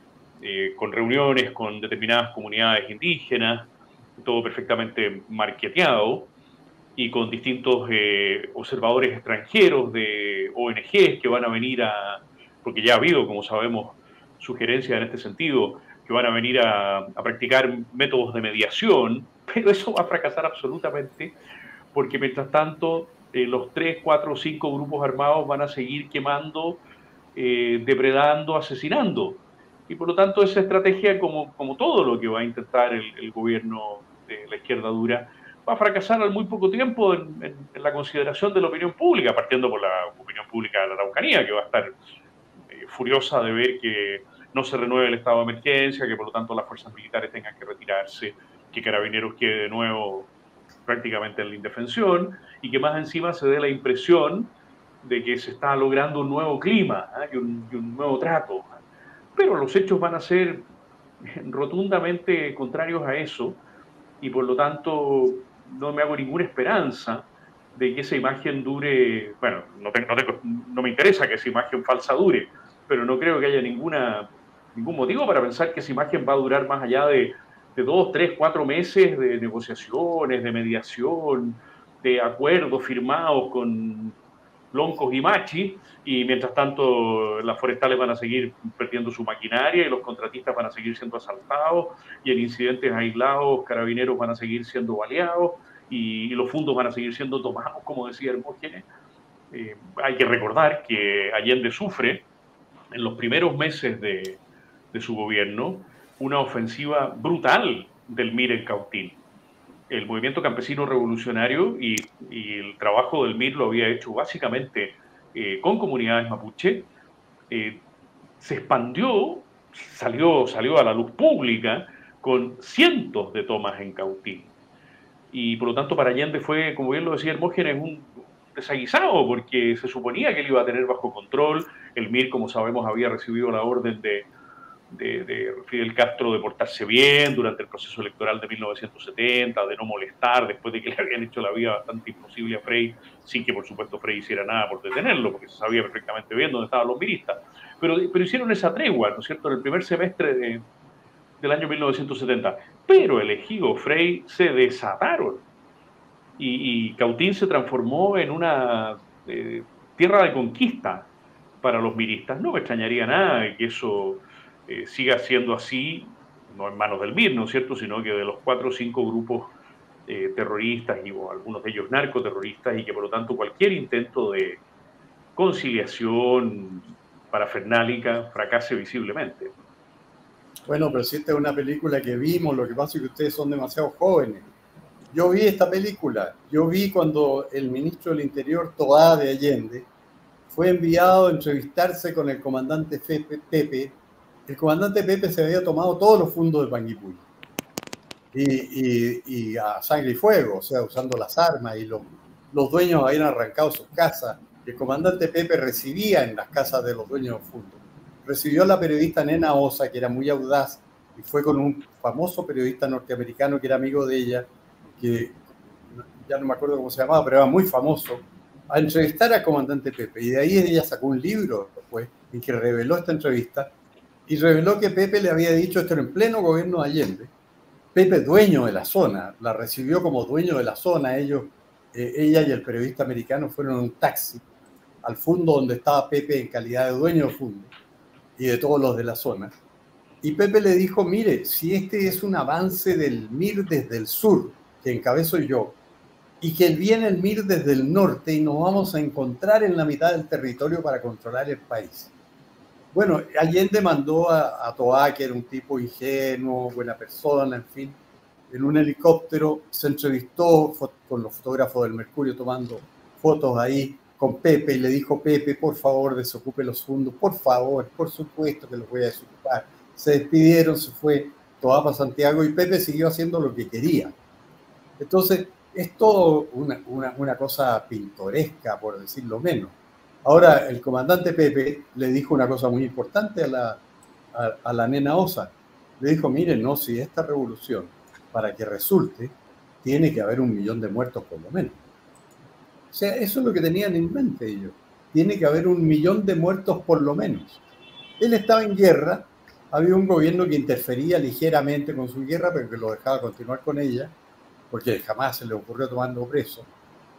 S3: con reuniones con determinadas comunidades indígenas, todo perfectamente marketeado, y con distintos observadores extranjeros de ONGs que van a venir porque ya ha habido, como sabemos, sugerencias en este sentido, que van a venir a practicar métodos de mediación, pero eso va a fracasar absolutamente, porque mientras tanto los 3, 4, 5 grupos armados van a seguir quemando, depredando, asesinando. Y por lo tanto esa estrategia, como todo lo que va a intentar el gobierno de la izquierda dura, va a fracasar al muy poco tiempo en la consideración de la opinión pública, partiendo por la opinión pública de la Araucanía, que va a estar furiosa de ver que no se renueve el estado de emergencia, que por lo tanto las fuerzas militares tengan que retirarse, que Carabineros quede de nuevo prácticamente en la indefensión, y que más encima se dé la impresión de que se está logrando un nuevo clima y un nuevo trato. Pero los hechos van a ser rotundamente contrarios a eso, y por lo tanto no me hago ninguna esperanza de que esa imagen dure. Bueno, no me interesa que esa imagen falsa dure, pero no creo que haya ningún motivo para pensar que esa imagen va a durar más allá de 2, 3, 4 meses de negociaciones, de mediación, de acuerdos firmados con Loncos y Machi, y mientras tanto las forestales van a seguir perdiendo su maquinaria y los contratistas van a seguir siendo asaltados, y en incidentes aislados Carabineros van a seguir siendo baleados y los fondos van a seguir siendo tomados, como decía Hermógenes. Hay que recordar que Allende sufre en los primeros meses de su gobierno una ofensiva brutal del MIR en Cautín. El movimiento campesino revolucionario y el trabajo del MIR lo había hecho básicamente con comunidades mapuche. Se expandió, salió a la luz pública con cientos de tomas en Cautín. Y por lo tanto para Allende fue, como bien lo decía Hermógenes, un desaguisado, porque se suponía que él iba a tener bajo control. El MIR, como sabemos, había recibido la orden de Fidel Castro de portarse bien durante el proceso electoral de 1970, de no molestar, después de que le habían hecho la vida bastante imposible a Frei, sin que por supuesto Frei hiciera nada por detenerlo, porque se sabía perfectamente bien dónde estaban los miristas. Pero hicieron esa tregua, ¿no es cierto?, en el primer semestre del año 1970. Pero el ejido Frei se desataron y Cautín se transformó en una tierra de conquista para los miristas. No me extrañaría nada de que eso siga siendo así, no en manos del MIR, ¿no es cierto?, sino que de los 4 o 5 grupos terroristas y algunos de ellos narcoterroristas, y que por lo tanto cualquier intento de conciliación parafernálica fracase visiblemente.
S2: Bueno, pero si esta es una película que vimos, lo que pasa es que ustedes son demasiado jóvenes. Yo vi esta película, yo vi cuando el ministro del Interior, Toá de Allende, fue enviado a entrevistarse con el comandante Pepe. El comandante Pepe se había tomado todos los fondos de Panguipulli. Y a sangre y fuego, o sea, usando las armas, y los dueños habían arrancado sus casas. El comandante Pepe recibía en las casas de los dueños de los fondos. Recibió a la periodista Nena Osa, que era muy audaz, y fue con un famoso periodista norteamericano que era amigo de ella, que ya no me acuerdo cómo se llamaba, pero era muy famoso, a entrevistar al comandante Pepe. Y de ahí ella sacó un libro después en que reveló esta entrevista y reveló que Pepe le había dicho, esto era en pleno gobierno de Allende, Pepe, dueño de la zona, la recibió como dueño de la zona. Ella y el periodista americano fueron en un taxi al fondo donde estaba Pepe en calidad de dueño del fondo y de todos los de la zona. Y Pepe le dijo, mire, si este es un avance del MIR desde el sur, que encabezo yo, y que viene el MIR desde el norte y nos vamos a encontrar en la mitad del territorio para controlar el país. Bueno, Allende mandó a Toá, que era un tipo ingenuo, buena persona, en fin, en un helicóptero, se entrevistó con los fotógrafos del Mercurio tomando fotos ahí con Pepe y le dijo, Pepe, por favor, desocupe los fondos, por favor, por supuesto que los voy a desocupar. Se despidieron, se fue Toá para Santiago y Pepe siguió haciendo lo que quería. Entonces, es todo una cosa pintoresca, por decirlo menos. Ahora, el comandante Pepe le dijo una cosa muy importante a la Nena Osa. Le dijo, miren, no, si esta revolución, para que resulte, tiene que haber 1 millón de muertos por lo menos. O sea, eso es lo que tenían en mente ellos. Tiene que haber 1 millón de muertos por lo menos. Él estaba en guerra, había un gobierno que interfería ligeramente con su guerra, pero que lo dejaba continuar con ella, porque jamás se le ocurrió tomarlo preso.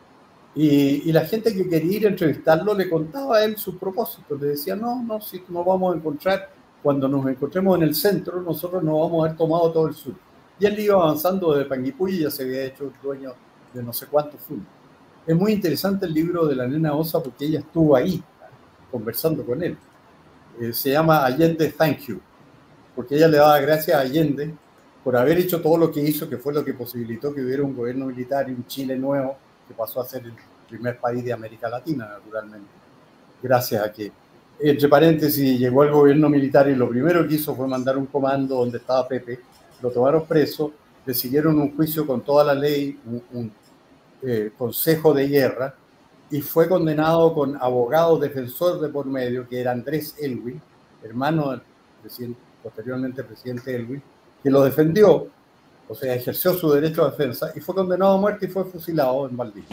S2: Y la gente que quería ir a entrevistarlo le contaba a él sus propósitos. Le decía, no, si nos vamos a encontrar, cuando nos encontremos en el centro, nosotros nos vamos a haber tomado todo el sur. Y él iba avanzando desde Panguipulli y ya se había hecho dueño de no sé cuántos fondos. Es muy interesante el libro de la Nena Osa porque ella estuvo ahí conversando con él. Se llama Allende Thank You, porque ella le daba gracias a Allende por haber hecho todo lo que hizo, que fue lo que posibilitó que hubiera un gobierno militar y un Chile nuevo, que pasó a ser el primer país de América Latina, naturalmente, gracias a que, entre paréntesis, llegó el gobierno militar y lo primero que hizo fue mandar un comando donde estaba Pepe, lo tomaron preso, le siguieron un juicio con toda la ley, un consejo de guerra, y fue condenado con abogado defensor de por medio, que era Andrés Elwin, hermano del presidente, posteriormente presidente Elwin, que lo defendió, o sea, ejerció su derecho a defensa y fue condenado a muerte y fue fusilado en Valdivia.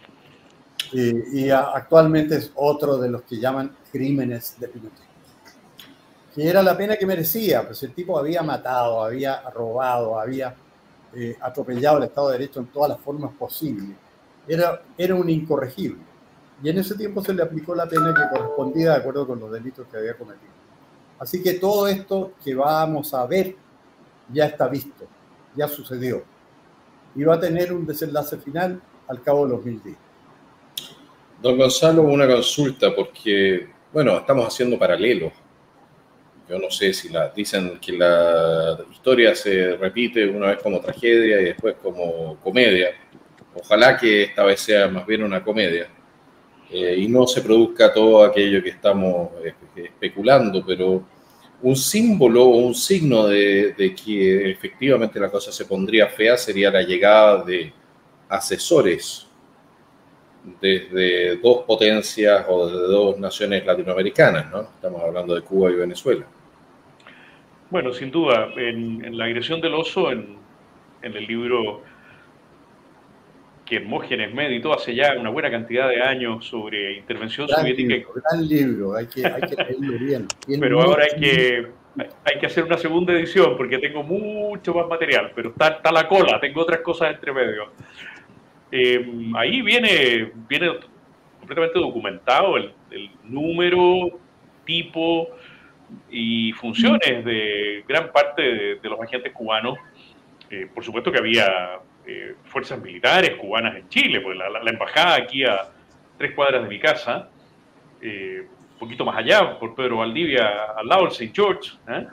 S2: Y actualmente es otro de los que llaman crímenes de Pinochet, que era la pena que merecía, pues el tipo había matado, había robado, había atropellado el Estado de Derecho en todas las formas posibles. Era un incorregible. Y en ese tiempo se le aplicó la pena que correspondía de acuerdo con los delitos que había cometido. Así que todo esto que vamos a ver ya está visto, ya sucedió. Y va a tener un desenlace final al cabo de los 1000 días.
S1: Don Gonzalo, una consulta, porque, bueno, estamos haciendo paralelos. Yo no sé si dicen que la historia se repite una vez como tragedia y después como comedia. Ojalá que esta vez sea más bien una comedia y no se produzca todo aquello que estamos especulando, pero un símbolo o un signo de que efectivamente la cosa se pondría fea sería la llegada de asesores desde 2 potencias o desde 2 naciones latinoamericanas, ¿no? Estamos hablando de Cuba y Venezuela.
S3: Bueno, sin duda, en La agresión del oso, en el libro que Hermógenes meditó hace ya una buena cantidad de años sobre intervención soviética.
S2: Gran libro, hay que leerlo bien.
S3: Pero ahora hay que hacer una segunda edición porque tengo mucho más material, pero está la cola, tengo otras cosas entre medio. Ahí viene completamente documentado el número, tipo y funciones de gran parte de los agentes cubanos. Por supuesto que había fuerzas militares cubanas en Chile, pues la embajada aquí a 3 cuadras de mi casa un poquito más allá, por Pedro Valdivia, al lado del St. George.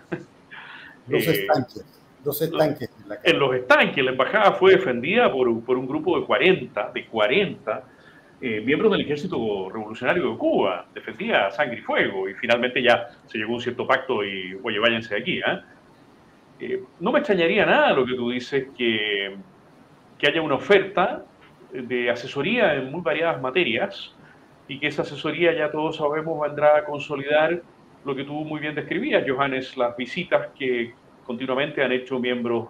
S2: Dos estanques en la calle.
S3: En los estanques, la embajada fue defendida por un grupo de 40 miembros del Ejército Revolucionario de Cuba. Defendía a sangre y fuego, y finalmente ya se llegó a un cierto pacto y, oye, váyanse de aquí. No me extrañaría nada lo que tú dices, que haya una oferta de asesoría en muy variadas materias, y que esa asesoría, ya todos sabemos, vendrá a consolidar lo que tú muy bien describías, Johannes, las visitas que continuamente han hecho miembros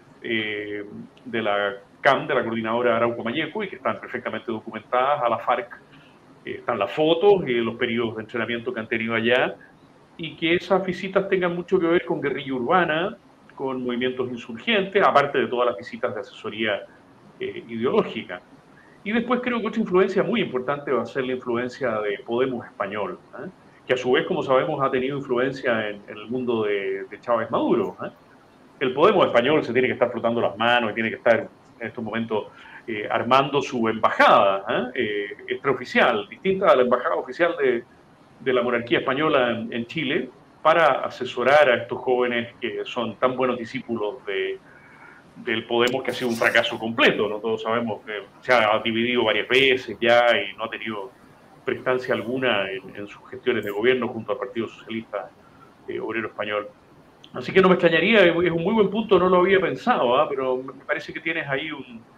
S3: de la CAM, de la Coordinadora Arauco Mañeco, y que están perfectamente documentadas a la FARC. Están las fotos y los periodos de entrenamiento que han tenido allá, y que esas visitas tengan mucho que ver con guerrilla urbana, con movimientos insurgentes, aparte de todas las visitas de asesoría ideológica. Y después creo que otra influencia muy importante va a ser la influencia de Podemos Español, que a su vez, como sabemos, ha tenido influencia en el mundo de Chávez Maduro. El Podemos Español se tiene que estar frotando las manos y tiene que estar en estos momentos armando su embajada extraoficial, distinta a la embajada oficial de la monarquía española en Chile, para asesorar a estos jóvenes que son tan buenos discípulos del Podemos, que ha sido un fracaso completo, ¿no? Todos sabemos que se ha dividido varias veces ya y no ha tenido prestancia alguna en sus gestiones de gobierno junto al Partido Socialista Obrero Español. Así que no me extrañaría, es un muy buen punto, no lo había pensado, pero me parece que tienes ahí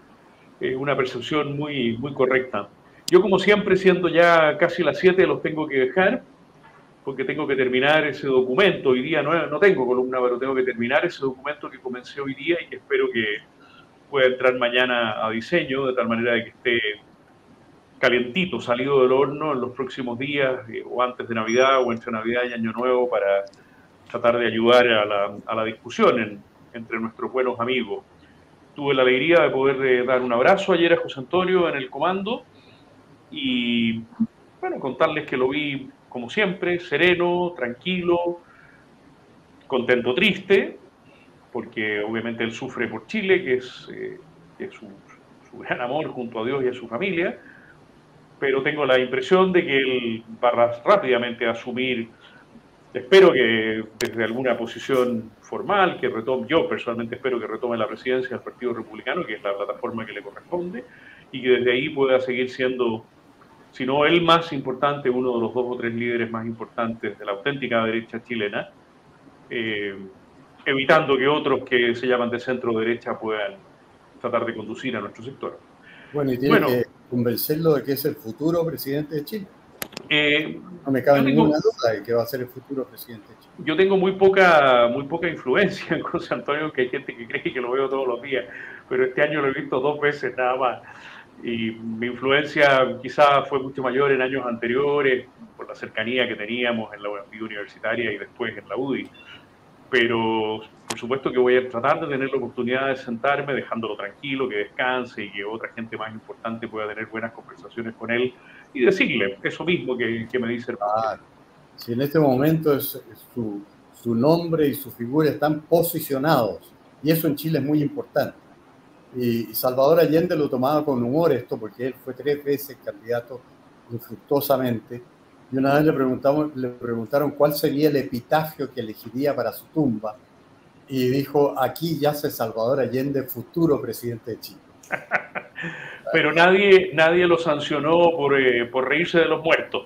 S3: una percepción muy, muy correcta. Yo, como siempre, siendo ya casi las 7, los tengo que dejar, porque tengo que terminar ese documento. Hoy día no tengo columna, pero tengo que terminar ese documento que comencé hoy día y que espero que pueda entrar mañana a diseño, de tal manera de que esté calientito, salido del horno en los próximos días, o antes de Navidad, o entre Navidad y Año Nuevo, para tratar de ayudar a la discusión entre nuestros buenos amigos. Tuve la alegría de poder dar un abrazo ayer a José Antonio en el comando, y bueno, contarles que lo vi, como siempre, sereno, tranquilo, contento, triste, porque obviamente él sufre por Chile, que es su gran amor junto a Dios y a su familia, pero tengo la impresión de que él va rápidamente a asumir, espero que desde alguna posición formal, que retome, yo personalmente espero que retome la presidencia del Partido Republicano, que es la plataforma que le corresponde, y que desde ahí pueda seguir siendo, si no el más importante, uno de los 2 o 3 líderes más importantes de la auténtica derecha chilena, evitando que otros que se llaman de centro derecha puedan tratar de conducir a nuestro sector.
S2: Bueno, y tiene que convencerlo de que es el futuro presidente de Chile. No me cabe ninguna duda de que va a ser el futuro presidente de Chile.
S3: Yo tengo muy poca influencia en José Antonio, que hay gente que cree que lo veo todos los días, pero este año lo he visto 2 veces nada más. Y mi influencia quizás fue mucho mayor en años anteriores, por la cercanía que teníamos en la vida universitaria y después en la UDI. Pero por supuesto que voy a tratar de tener la oportunidad de sentarme, dejándolo tranquilo, que descanse y que otra gente más importante pueda tener buenas conversaciones con él y decirle eso mismo que me dice.
S2: Si en este momento su nombre y su figura están posicionados, y eso en Chile es muy importante. Y Salvador Allende lo tomaba con humor esto, porque él fue 3 veces candidato infructuosamente, y una vez le preguntaron cuál sería el epitafio que elegiría para su tumba, y dijo: aquí yace Salvador Allende, futuro presidente de Chile.
S3: Pero nadie lo sancionó por reírse de los muertos.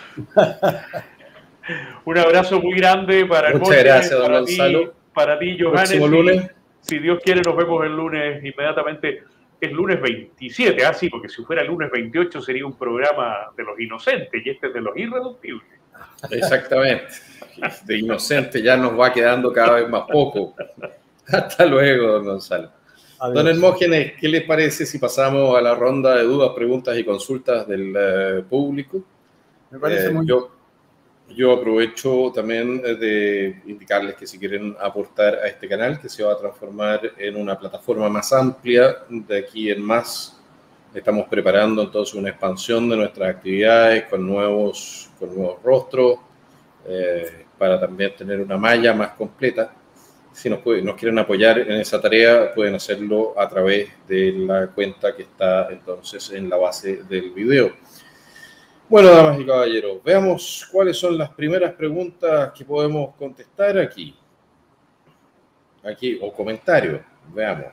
S3: Un abrazo muy grande para el
S1: Muchas gracias, don Gonzalo.
S3: Para ti, Johannes.
S1: Próximo lunes.
S3: Si Dios quiere, nos vemos el lunes inmediatamente. Es lunes 27, sí, porque si fuera el lunes 28 sería un programa de los inocentes, y este es de los irreductibles.
S1: Exactamente. De inocente ya nos va quedando cada vez más poco. Hasta luego, don Gonzalo. Adiós. Don Hermógenes, ¿qué le parece si pasamos a la ronda de dudas, preguntas y consultas del público?
S2: Me parece muy bien.
S1: Yo aprovecho también de indicarles que si quieren aportar a este canal, que se va a transformar en una plataforma más amplia de aquí en más, estamos preparando entonces una expansión de nuestras actividades con nuevos rostros, para también tener una malla más completa. Si nos quieren apoyar en esa tarea, pueden hacerlo a través de la cuenta que está entonces en la base del video. Bueno, damas y caballeros, veamos cuáles son las primeras preguntas que podemos contestar aquí. O comentarios, veamos.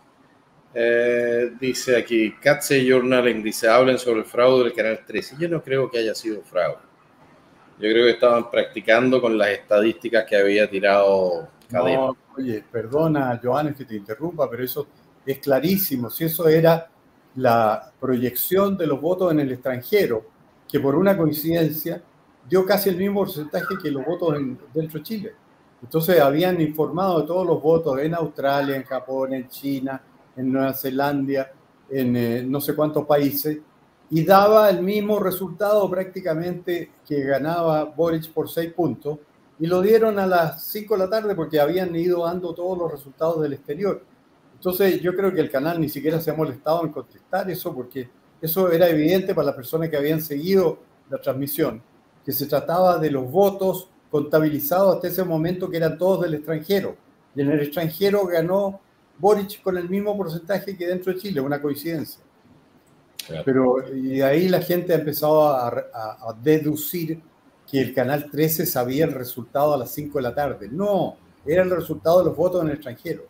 S1: Dice aquí, Katze Journaling, dice, hablen sobre el fraude del Canal 13. Yo no creo que haya sido fraude. Yo creo que estaban practicando con las estadísticas que había tirado Cadena.
S2: No, oye, perdona, Johannes, que te interrumpa, pero eso es clarísimo. Si eso era la proyección de los votos en el extranjero, que por una coincidencia dio casi el mismo porcentaje que los votos dentro de Chile. Entonces habían informado de todos los votos en Australia, en Japón, en China, en Nueva Zelanda, en no sé cuántos países, y daba el mismo resultado prácticamente que ganaba Boric por 6 puntos, y lo dieron a las 5 de la tarde porque habían ido dando todos los resultados del exterior. Entonces yo creo que el canal ni siquiera se ha molestado en contestar eso, porque eso era evidente para las personas que habían seguido la transmisión, que se trataba de los votos contabilizados hasta ese momento, que eran todos del extranjero. Y en el extranjero ganó Boric con el mismo porcentaje que dentro de Chile, una coincidencia. Claro. Pero y ahí la gente ha empezado a deducir que el Canal 13 sabía el resultado a las 5 de la tarde. No, era el resultado de los votos en el extranjero.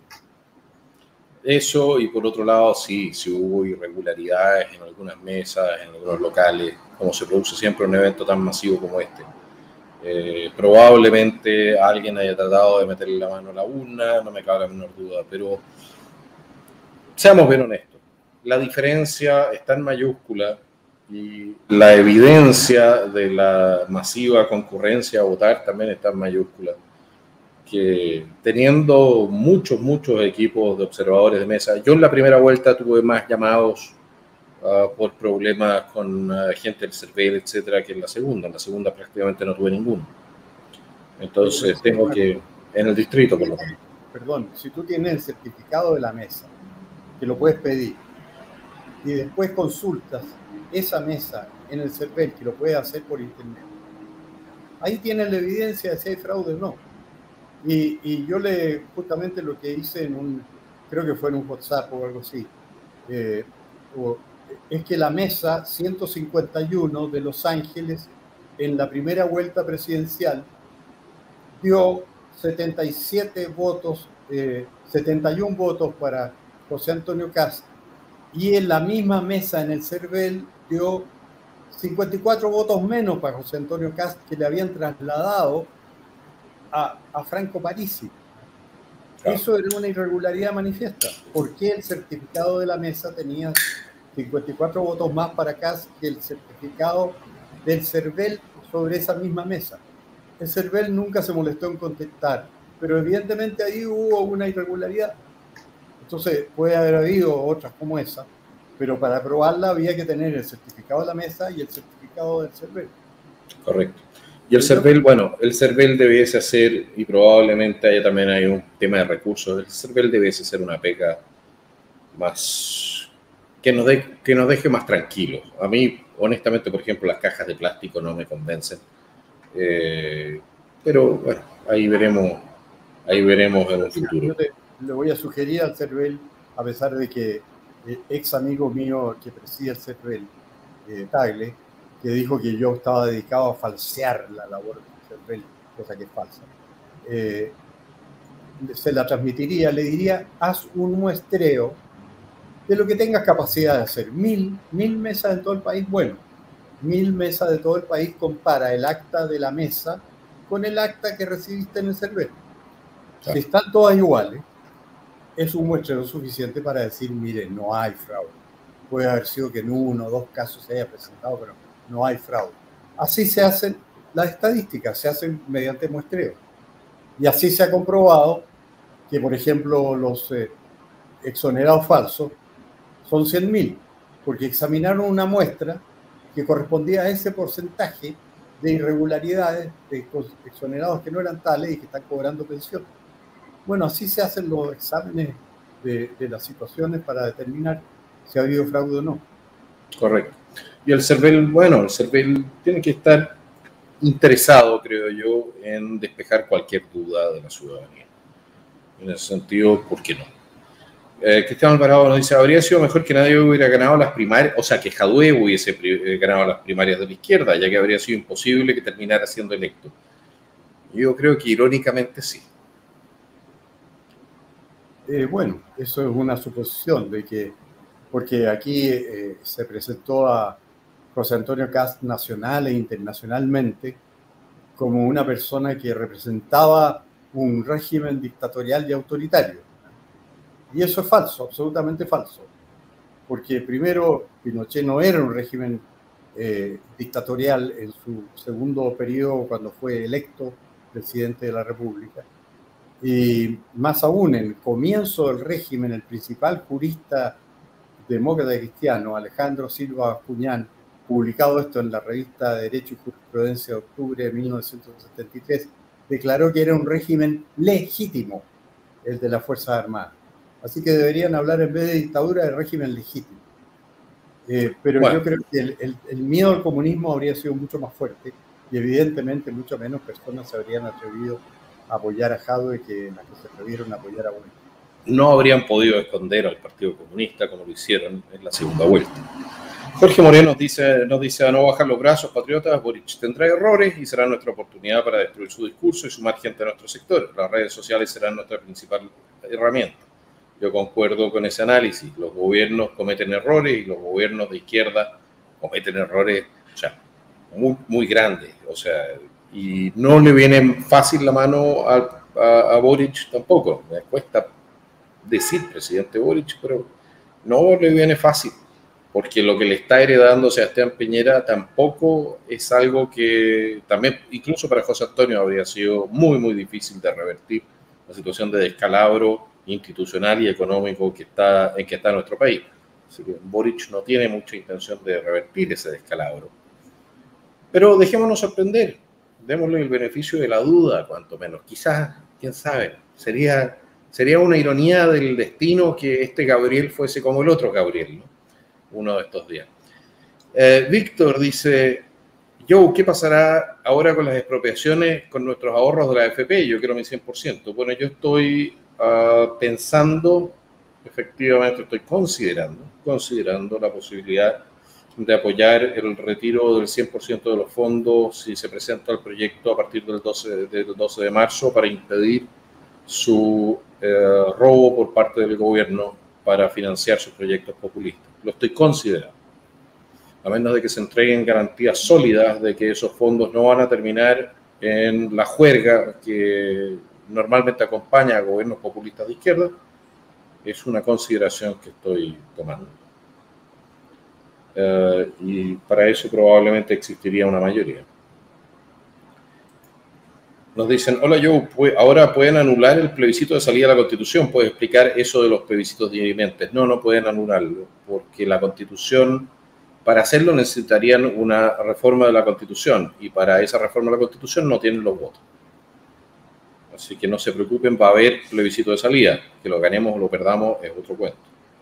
S1: Eso, y por otro lado, sí hubo irregularidades en algunas mesas, en algunos locales, como se produce siempre un evento tan masivo como este. Probablemente alguien haya tratado de meterle la mano a la urna, no me cabe la menor duda, pero seamos bien honestos, la diferencia está en mayúscula y la evidencia de la masiva concurrencia a votar también está en mayúscula. Que teniendo muchos equipos de observadores de mesa, yo en la primera vuelta tuve más llamados por problemas con gente del CERVEL, etcétera, que en la segunda prácticamente no tuve ninguno. Entonces tengo que, en el distrito por lo menos.
S2: Perdón, si tú tienes el certificado de la mesa, que lo puedes pedir, y después consultas esa mesa en el CERVEL, que lo puedes hacer por internet, ahí tienes la evidencia de si hay fraude o no. Y yo justamente lo que hice creo que fue en un WhatsApp o algo así, es que la mesa 151 de Los Ángeles, en la primera vuelta presidencial, dio 77 votos, 71 votos para José Antonio Kast, y en la misma mesa en el CERVEL dio 54 votos menos para José Antonio Kast, que le habían trasladado a Franco Parisi. Claro. Eso era una irregularidad manifiesta. ¿Por qué el certificado de la mesa tenía 54 votos más para Kast que el certificado del CERVEL sobre esa misma mesa? El CERVEL nunca se molestó en contestar, pero evidentemente ahí hubo una irregularidad. Entonces puede haber habido otras como esa, pero para aprobarla había que tener el certificado de la mesa y el certificado del CERVEL.
S1: Correcto. Y el CERVEL, bueno, el CERVEL debiese hacer, y probablemente haya también hay un tema de recursos, el CERVEL debiese ser una pega más, que nos deje más tranquilos. A mí, honestamente, por ejemplo, las cajas de plástico no me convencen. Pero bueno, ahí veremos en el futuro.
S2: Yo le voy a sugerir al CERVEL, a pesar de que ex amigo mío que preside el CERVEL, Tagle, que dijo que yo estaba dedicado a falsear la labor del CERVEL, cosa que es falsa. Se la transmitiría, le diría, haz un muestreo de lo que tengas capacidad de hacer. 1000 mesas en todo el país, bueno, 1000 mesas de todo el país, compara el acta de la mesa con el acta que recibiste en el CERVEL. Claro. Si están todas iguales, es un muestreo suficiente para decir, mire, no hay fraude. Puede haber sido que en 1 o 2 casos se haya presentado, pero no hay fraude. Así se hacen las estadísticas, se hacen mediante muestreo. Y así se ha comprobado que, por ejemplo, los exonerados falsos son 100.000, porque examinaron una muestra que correspondía a ese porcentaje de irregularidades de exonerados que no eran tales y que están cobrando pensión. Bueno, así se hacen los exámenes de las situaciones para determinar si ha habido fraude o no.
S1: Correcto. Y el CERVEL, bueno, el CERVEL tiene que estar interesado, creo yo, en despejar cualquier duda de la ciudadanía. En ese sentido, ¿por qué no? Cristian Alvarado nos dice, habría sido mejor que nadie hubiera ganado las primarias, o sea, que Jadue hubiese ganado las primarias de la izquierda, ya que habría sido imposible que terminara siendo electo. Yo creo que irónicamente sí.
S2: Bueno, eso es una suposición de que, porque aquí se presentó a José Antonio Kast nacional e internacionalmente como una persona que representaba un régimen dictatorial y autoritario. Y eso es falso, absolutamente falso. Porque primero, Pinochet no era un régimen dictatorial en su segundo periodo cuando fue electo presidente de la República. Y más aún, en el comienzo del régimen, el principal jurista demócrata cristiano, Alejandro Silva Cuñán, publicado esto en la revista Derecho y Jurisprudencia de octubre de 1973, declaró que era un régimen legítimo, el de las Fuerzas Armadas. Así que deberían hablar en vez de dictadura de régimen legítimo. Pero bueno, yo creo que el miedo al comunismo habría sido mucho más fuerte y evidentemente mucho menos personas se habrían atrevido a apoyar a Jadwe que las que se atrevieron a apoyar a Boric.
S1: No habrían podido esconder al Partido Comunista como lo hicieron en la segunda vuelta. Jorge Moreno nos dice a no bajar los brazos, patriotas. Boric tendrá errores y será nuestra oportunidad para destruir su discurso y sumar gente a nuestro sector. Las redes sociales serán nuestra principal herramienta. Yo concuerdo con ese análisis. Los gobiernos cometen errores y los gobiernos de izquierda cometen errores, o sea, muy, muy grandes. O sea, y no le viene fácil la mano a Boric tampoco. Me cuesta decir presidente Boric, pero no le viene fácil, porque lo que le está heredando Sebastián Piñera tampoco es algo que también, incluso para José Antonio, habría sido muy, muy difícil de revertir la situación de descalabro institucional y económico en que está nuestro país. Así que Boric no tiene mucha intención de revertir ese descalabro. Pero dejémonos sorprender, démosle el beneficio de la duda, cuanto menos. Quizás, quién sabe, sería una ironía del destino que este Gabriel fuese como el otro Gabriel, ¿no? Uno de estos días. Víctor dice, Joe, ¿qué pasará ahora con las expropiaciones, con nuestros ahorros de la AFP? Yo quiero mi 100%. Bueno, yo estoy pensando, efectivamente estoy considerando la posibilidad de apoyar el retiro del 100% de los fondos si se presenta el proyecto a partir del 12 de marzo para impedir su robo por parte del gobierno para financiar sus proyectos populistas. Lo estoy considerando. A menos de que se entreguen garantías sólidas de que esos fondos no van a terminar en la juerga que normalmente acompaña a gobiernos populistas de izquierda, es una consideración que estoy tomando. Y para eso probablemente existiría una mayoría. Nos dicen, hola Joe, ahora pueden anular el plebiscito de salida de la Constitución. ¿Puedes explicar eso de los plebiscitos dirimentes? No, no pueden anularlo, porque la Constitución, para hacerlo necesitarían una reforma de la Constitución, y para esa reforma de la Constitución no tienen los votos. Así que no se preocupen, va a haber plebiscito de salida. Que lo ganemos o lo perdamos es otro cuento.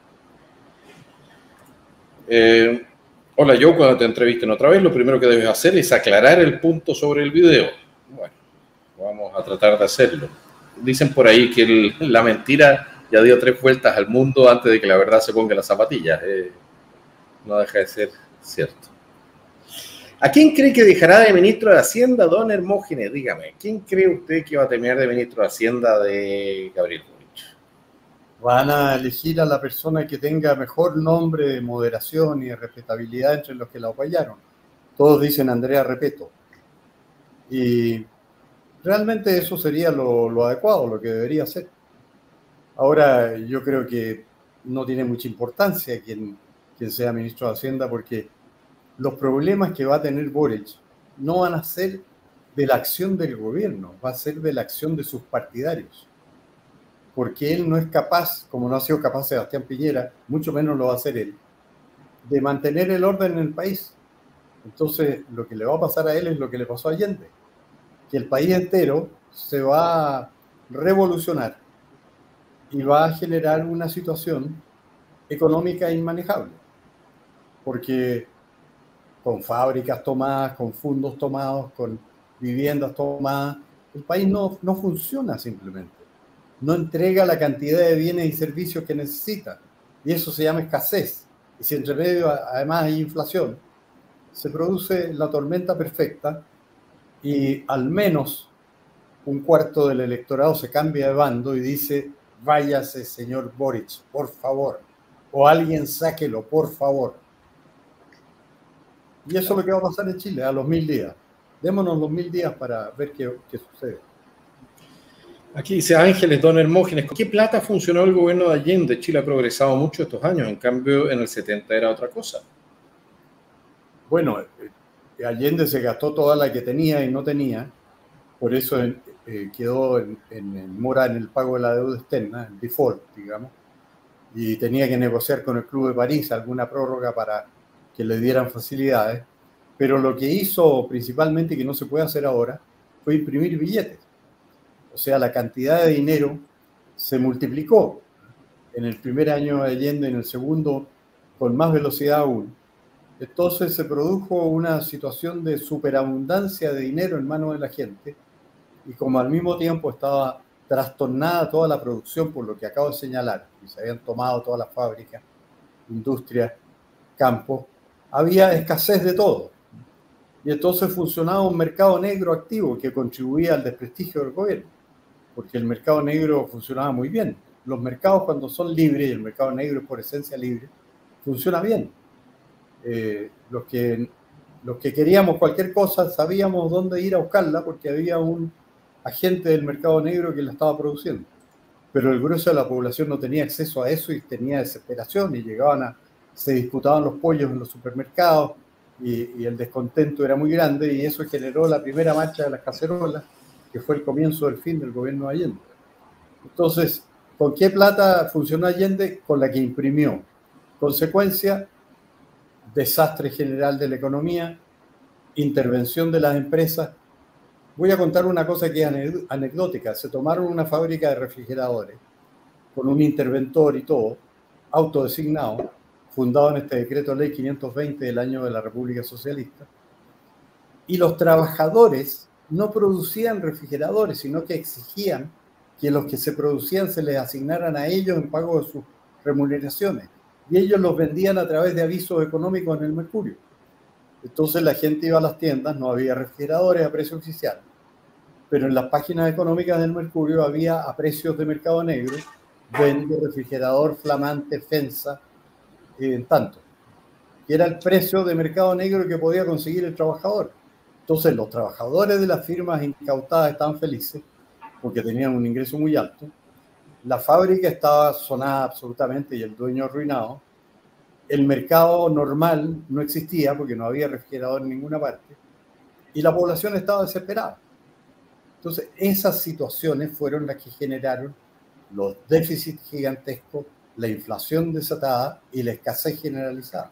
S1: Hola Joe, cuando te entrevisten otra vez, lo primero que debes hacer es aclarar el punto sobre el video. Bueno, vamos a tratar de hacerlo. Dicen por ahí que la mentira ya dio 3 vueltas al mundo antes de que la verdad se ponga en las zapatillas. No deja de ser cierto. ¿A quién cree que dejará de ministro de Hacienda, don Hermógenes? Dígame, ¿quién cree usted que va a terminar de ministro de Hacienda de Gabriel Boric?
S2: Van a elegir a la persona que tenga mejor nombre de moderación y de respetabilidad entre los que la apoyaron. Todos dicen Andrea Repeto. Y realmente eso sería lo adecuado, lo que debería ser. Ahora, yo creo que no tiene mucha importancia quien sea ministro de Hacienda, porque los problemas que va a tener Boric no van a ser de la acción del gobierno, va a ser de la acción de sus partidarios. Porque él no es capaz, como no ha sido capaz Sebastián Piñera, mucho menos lo va a hacer él, de mantener el orden en el país. Entonces, lo que le va a pasar a él es lo que le pasó a Allende, que el país entero se va a revolucionar y va a generar una situación económica inmanejable. Porque con fábricas tomadas, con fondos tomados, con viviendas tomadas, el país no funciona simplemente. no entrega la cantidad de bienes y servicios que necesita. Y eso se llama escasez. Y si entre medio además hay inflación, se produce la tormenta perfecta y al menos un cuarto del electorado se cambia de bando y dice, váyase señor Boric, por favor, o alguien sáquelo, por favor. Y eso es lo que va a pasar en Chile a los 1000 días. Démonos los 1000 días para ver qué sucede.
S1: Aquí dice Ángeles, don Hermógenes, ¿con qué plata funcionó el gobierno de Allende? Chile ha progresado mucho estos años, en cambio en el 70 era otra cosa.
S2: Bueno, Allende se gastó toda la que tenía y no tenía, por eso quedó en mora en el pago de la deuda externa, el default, digamos, y tenía que negociar con el Club de París alguna prórroga para que le dieran facilidades, pero lo que hizo principalmente, que no se puede hacer ahora, fue imprimir billetes. O sea, la cantidad de dinero se multiplicó en el primer año de Allende, en el segundo con más velocidad aún. Entonces se produjo una situación de superabundancia de dinero en manos de la gente y como al mismo tiempo estaba trastornada toda la producción por lo que acabo de señalar, y se habían tomado todas las fábricas, industrias, campos, había escasez de todo. Y entonces funcionaba un mercado negro activo que contribuía al desprestigio del gobierno, porque el mercado negro funcionaba muy bien. Los mercados cuando son libres, y el mercado negro es por esencia libre, funciona bien. Los que queríamos cualquier cosa sabíamos dónde ir a buscarla porque había un agente del mercado negro que la estaba produciendo. Pero el grueso de la población no tenía acceso a eso y tenía desesperación y se disputaban los pollos en los supermercados y el descontento era muy grande y eso generó la primera marcha de las cacerolas, que fue el comienzo del fin del gobierno de Allende. Entonces, ¿con qué plata funcionó Allende? Con la que imprimió. Consecuencia, desastre general de la economía, intervención de las empresas. Voy a contar una cosa que es anecdótica. Se tomaron una fábrica de refrigeradores con un interventor y todo, autodesignado, fundado en este decreto ley 520 del año de la República Socialista, y los trabajadores no producían refrigeradores, sino que exigían que los que se producían se les asignaran a ellos en pago de sus remuneraciones. Y ellos los vendían a través de avisos económicos en el Mercurio. Entonces la gente iba a las tiendas, no había refrigeradores a precio oficial, pero en las páginas económicas del Mercurio había a precios de mercado negro, vende refrigerador flamante FENSA, en tanto, que era el precio de mercado negro que podía conseguir el trabajador. Entonces los trabajadores de las firmas incautadas estaban felices porque tenían un ingreso muy alto. La fábrica estaba sonada absolutamente y el dueño arruinado. El mercado normal no existía porque no había refrigerador en ninguna parte. Y la población estaba desesperada. Entonces, esas situaciones fueron las que generaron los déficits gigantescos, la inflación desatada y la escasez generalizada.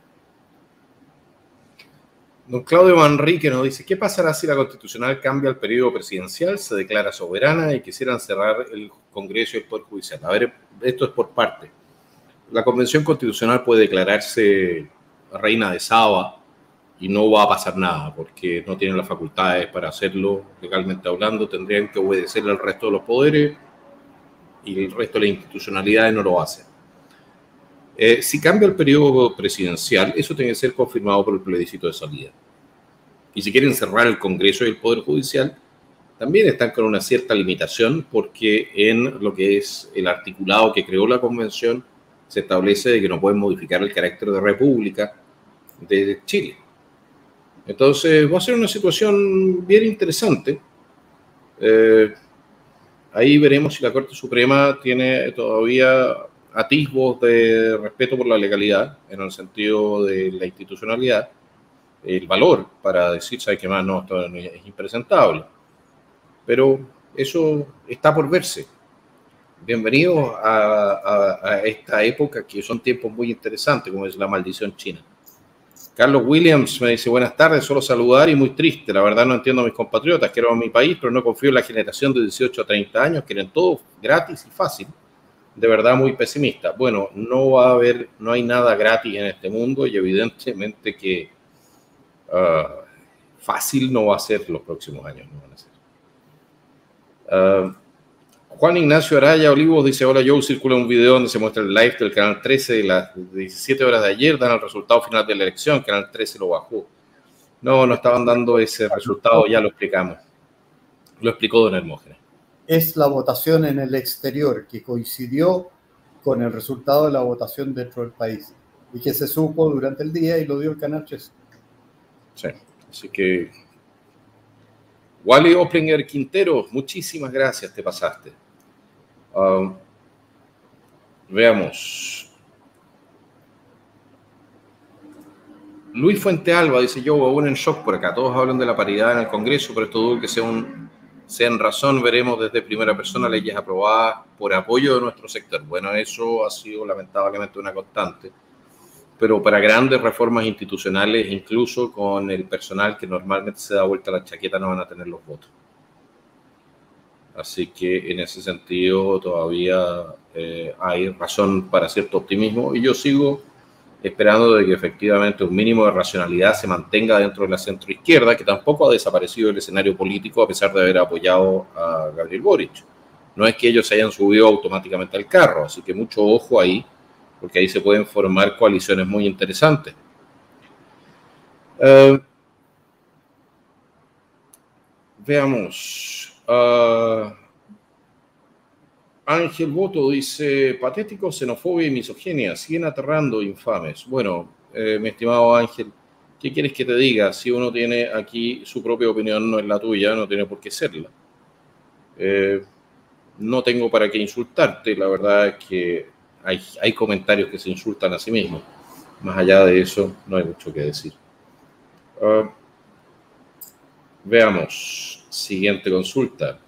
S1: Don Claudio Manrique nos dice, ¿qué pasará si la Constitucional cambia el periodo presidencial, se declara soberana y quisieran cerrar el Congreso y el Poder Judicial? A ver, esto es por parte. La Convención Constitucional puede declararse reina de Saba y no va a pasar nada porque no tienen las facultades para hacerlo legalmente hablando, tendrían que obedecerle al resto de los poderes y el resto de las institucionalidades no lo hacen. Si cambia el periodo presidencial, eso tiene que ser confirmado por el plebiscito de salida. Y si quieren cerrar el Congreso y el Poder Judicial, también están con una cierta limitación porque en lo que es el articulado que creó la Convención se establece de que no pueden modificar el carácter de república de Chile. Entonces va a ser una situación bien interesante. Ahí veremos si la Corte Suprema tiene todavía atisbos de respeto por la legalidad, en el sentido de la institucionalidad, el valor para decir, ¿sabe qué más? No, esto es impresentable. Pero eso está por verse. Bienvenidos a esta época, que son tiempos muy interesantes, como es la maldición china. Carlos Williams me dice, buenas tardes, solo saludar y muy triste. La verdad no entiendo a mis compatriotas, quiero a mi país, pero no confío en la generación de 18 a 30 años, quieren todo gratis y fácil. De verdad muy pesimista. Bueno, no hay nada gratis en este mundo y evidentemente que fácil no va a ser los próximos años. No van a ser. Juan Ignacio Araya Olivos dice: hola Joe, circula un video donde se muestra el live del canal 13 de las 17 horas de ayer, dan el resultado final de la elección, canal 13 lo bajó. No estaban dando ese resultado, ya lo explicamos. Lo explicó don Hermógenes.
S2: Es la votación en el exterior que coincidió con el resultado de la votación dentro del país y que se supo durante el día y lo dio el canal 13.
S1: Sí, así que Wally Oplinger Quintero, muchísimas gracias, te pasaste. Veamos. Luis Fuente Alba dice: yo aún en shock por acá, todos hablan de la paridad en el Congreso, pero esto dudo que sea en razón, veremos desde primera persona leyes aprobadas por apoyo de nuestro sector. Bueno, eso ha sido lamentablemente una constante, pero para grandes reformas institucionales, incluso con el personal que normalmente se da vuelta la chaqueta, no van a tener los votos. Así que en ese sentido todavía hay razón para cierto optimismo y yo sigo esperando de que efectivamente un mínimo de racionalidad se mantenga dentro de la centroizquierda, que tampoco ha desaparecido del escenario político a pesar de haber apoyado a Gabriel Boric. No es que ellos se hayan subido automáticamente al carro, así que mucho ojo ahí, porque ahí se pueden formar coaliciones muy interesantes. Veamos. Ángel Boto dice: patético, xenofobia y misoginia, siguen aterrando, infames. Bueno, mi estimado Ángel, ¿qué quieres que te diga? Si uno tiene aquí su propia opinión, no es la tuya, no tiene por qué serla. No tengo para qué insultarte, la verdad es que hay comentarios que se insultan a sí mismos. Más allá de eso, no hay mucho que decir. Veamos, siguiente consulta.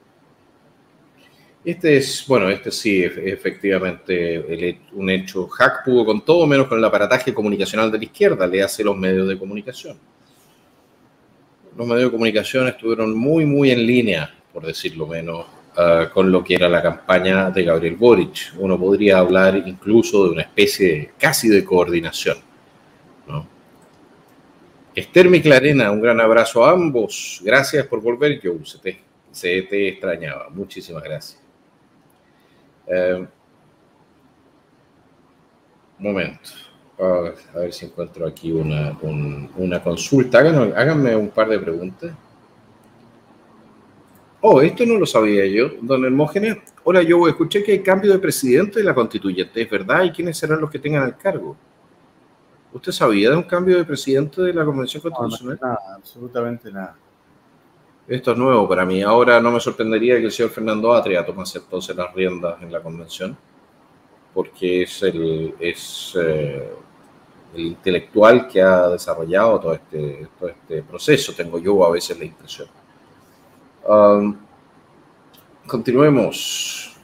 S1: Este sí, efectivamente, un hecho. Hack pudo con todo menos con el aparataje comunicacional de la izquierda, le hace los medios de comunicación. Los medios de comunicación estuvieron muy en línea, por decirlo menos, con lo que era la campaña de Gabriel Boric. Uno podría hablar incluso de una especie casi de coordinación, ¿no? Esther Miclarena, un gran abrazo a ambos. Gracias por volver, Joe. Se te extrañaba. Muchísimas gracias. Momento. A ver si encuentro aquí una consulta. Háganme un par de preguntas. Oh, esto no lo sabía yo. Don Hermógenes. Hola, yo escuché que hay cambio de presidente de la constituyente. ¿Es verdad? ¿Y quiénes serán los que tengan el cargo? ¿Usted sabía de un cambio de presidente de la Convención Constitucional?
S2: No, nada, absolutamente nada.
S1: Esto es nuevo para mí. Ahora no me sorprendería que el señor Fernando Atria tomase entonces las riendas en la convención, porque es el intelectual que ha desarrollado todo este proceso, tengo yo a veces la impresión. Continuemos.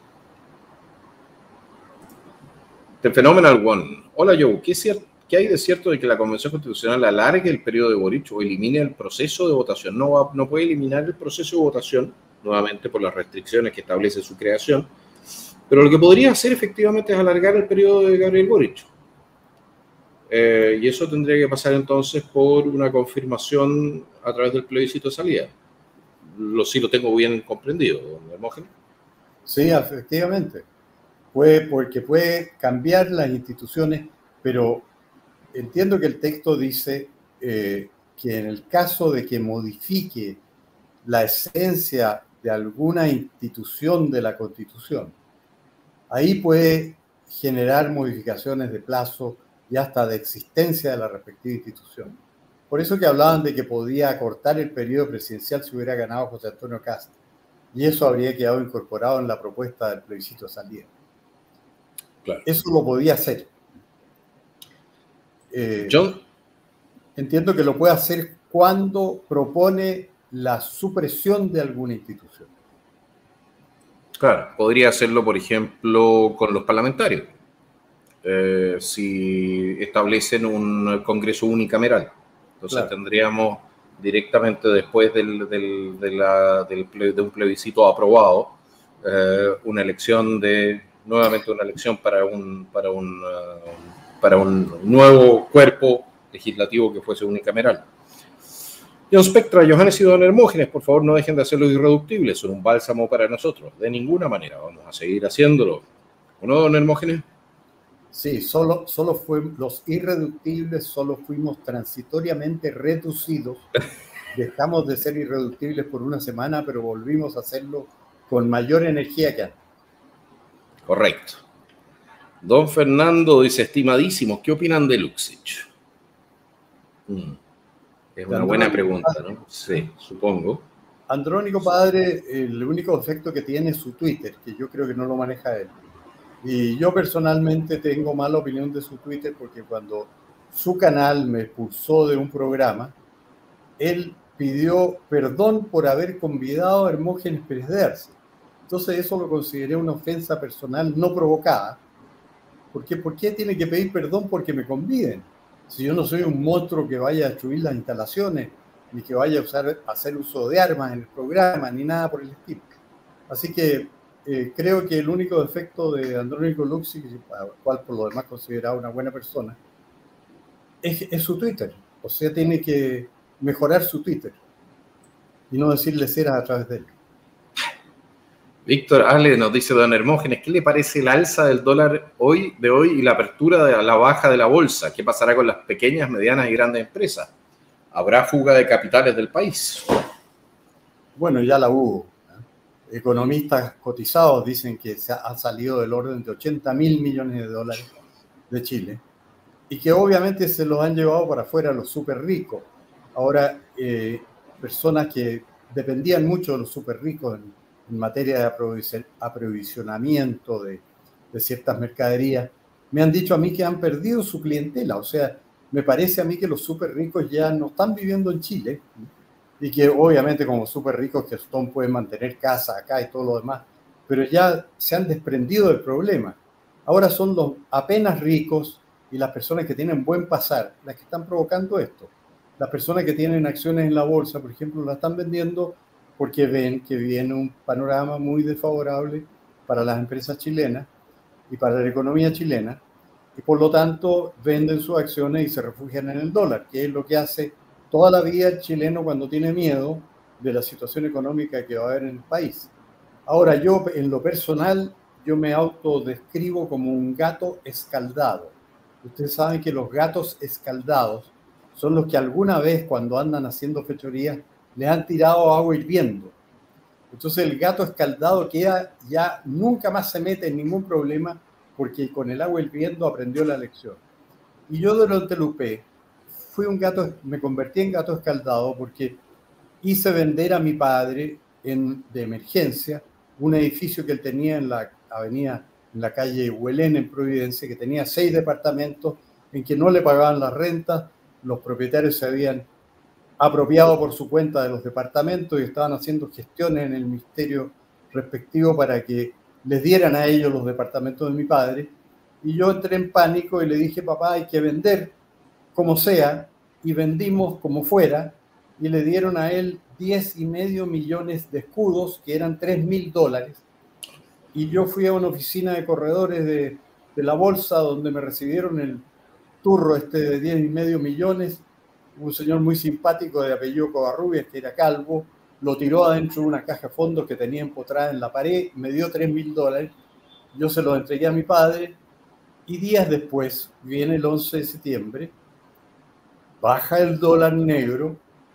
S1: The Phenomenal One. Hola Joe, ¿qué hay de cierto de que la Convención Constitucional alargue el periodo de Boric o elimine el proceso de votación? No puede eliminar el proceso de votación, nuevamente por las restricciones que establece su creación, pero lo que podría hacer efectivamente es alargar el periodo de Gabriel Boric. Y eso tendría que pasar entonces por una confirmación a través del plebiscito de salida. Sí lo tengo bien comprendido, don Hermógenes.
S2: Sí, efectivamente. Porque puede cambiar las instituciones, pero entiendo que el texto dice que en el caso de que modifique la esencia de alguna institución de la Constitución, ahí puede generar modificaciones de plazo y hasta de existencia de la respectiva institución. Por eso que hablaban de que podía acortar el periodo presidencial si hubiera ganado José Antonio Kast, y eso habría quedado incorporado en la propuesta del plebiscito de salida. Claro. Eso lo podía hacer. Yo entiendo que lo puede hacer cuando propone la supresión de alguna institución.
S1: Claro, podría hacerlo, por ejemplo, con los parlamentarios. Si establecen un Congreso unicameral. Entonces claro, tendríamos directamente después de un plebiscito aprobado una elección nuevamente una elección para un nuevo cuerpo legislativo que fuese unicameral. John Spectra, Johannes y don Hermógenes, por favor no dejen de hacerlo irreductibles, son un bálsamo para nosotros. De ninguna manera, vamos a seguir haciéndolo. ¿O no, don Hermógenes?
S2: Sí, los irreductibles solo fuimos transitoriamente reducidos. Dejamos de ser irreductibles por una semana, pero volvimos a hacerlo con mayor energía que antes.
S1: Correcto. Don Fernando dice, estimadísimos, ¿qué opinan de Luxich? Es una buena pregunta, ¿no? Sí, supongo.
S2: Andrónico Padre, el único defecto que tiene es su Twitter, que yo creo que no lo maneja él. Y yo personalmente tengo mala opinión de su Twitter porque cuando su canal me expulsó de un programa, él pidió perdón por haber convidado a Hermógenes Pérez de Arce. Entonces eso lo consideré una ofensa personal no provocada. Porque ¿por qué tiene que pedir perdón porque me conviden? Si yo no soy un monstruo que vaya a destruir las instalaciones, ni que vaya a hacer uso de armas en el programa, ni nada por el estilo. Así que creo que el único defecto de Andrónico Luxich, cual por lo demás considerado una buena persona, es su Twitter. O sea, tiene que mejorar su Twitter y no decirle ceras a través de él.
S1: Víctor Ale nos dice don Hermógenes, ¿qué le parece el alza del dólar de hoy y la apertura de la baja de la bolsa? ¿Qué pasará con las pequeñas, medianas y grandes empresas? ¿Habrá fuga de capitales del país?
S2: Bueno, ya la hubo. Economistas cotizados dicen que se ha salido del orden de 80.000 millones de dólares de Chile y que obviamente se los han llevado para afuera los súper ricos. Ahora, personas que dependían mucho de los súper ricos en materia de aprovisionamiento de ciertas mercaderías, me han dicho a mí que han perdido su clientela. O sea, me parece a mí que los súper ricos ya no están viviendo en Chile y que obviamente como súper ricos que son pueden mantener casa acá y todo lo demás, pero ya se han desprendido del problema. Ahora son los apenas ricos y las personas que tienen buen pasar las que están provocando esto. Las personas que tienen acciones en la bolsa, por ejemplo, las están vendiendo porque ven que viene un panorama muy desfavorable para las empresas chilenas y para la economía chilena, y por lo tanto venden sus acciones y se refugian en el dólar, que es lo que hace toda la vida el chileno cuando tiene miedo de la situación económica que va a haber en el país. Ahora, yo en lo personal, yo me autodescribo como un gato escaldado. Ustedes saben que los gatos escaldados son los que alguna vez cuando andan haciendo fechorías les han tirado agua hirviendo. Entonces el gato escaldado queda, ya nunca más se mete en ningún problema porque con el agua hirviendo aprendió la lección. Y yo durante el UP me convertí en gato escaldado porque hice vender a mi padre de emergencia un edificio que él tenía en la avenida, en la calle Huelén en Providencia, que tenía 6 departamentos en que no le pagaban las rentas, los propietarios se habían apropiado por su cuenta de los departamentos y estaban haciendo gestiones en el ministerio respectivo para que les dieran a ellos los departamentos de mi padre. Y yo entré en pánico y le dije, papá, hay que vender como sea, y vendimos como fuera, y le dieron a él 10,5 millones de escudos, que eran $3.000, y yo fui a una oficina de corredores de la bolsa, donde me recibieron el turro de 10,5 millones, un señor muy simpático de apellido Covarrubias, que era calvo, lo tiró adentro de una caja de fondos que tenía empotrada en la pared, me dio $3.000, yo se los entregué a mi padre, y días después, viene el 11 de septiembre, baja el dólar negro,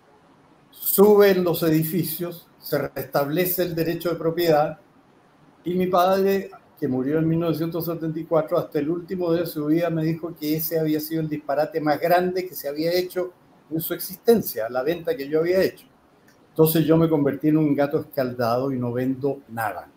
S2: suben los edificios, se restablece el derecho de propiedad y mi padre, que murió en 1974, hasta el último día de su vida me dijo que ese había sido el disparate más grande que se había hecho en su existencia, la venta que yo había hecho. Entonces yo me convertí en un gato escaldado y no vendo nada.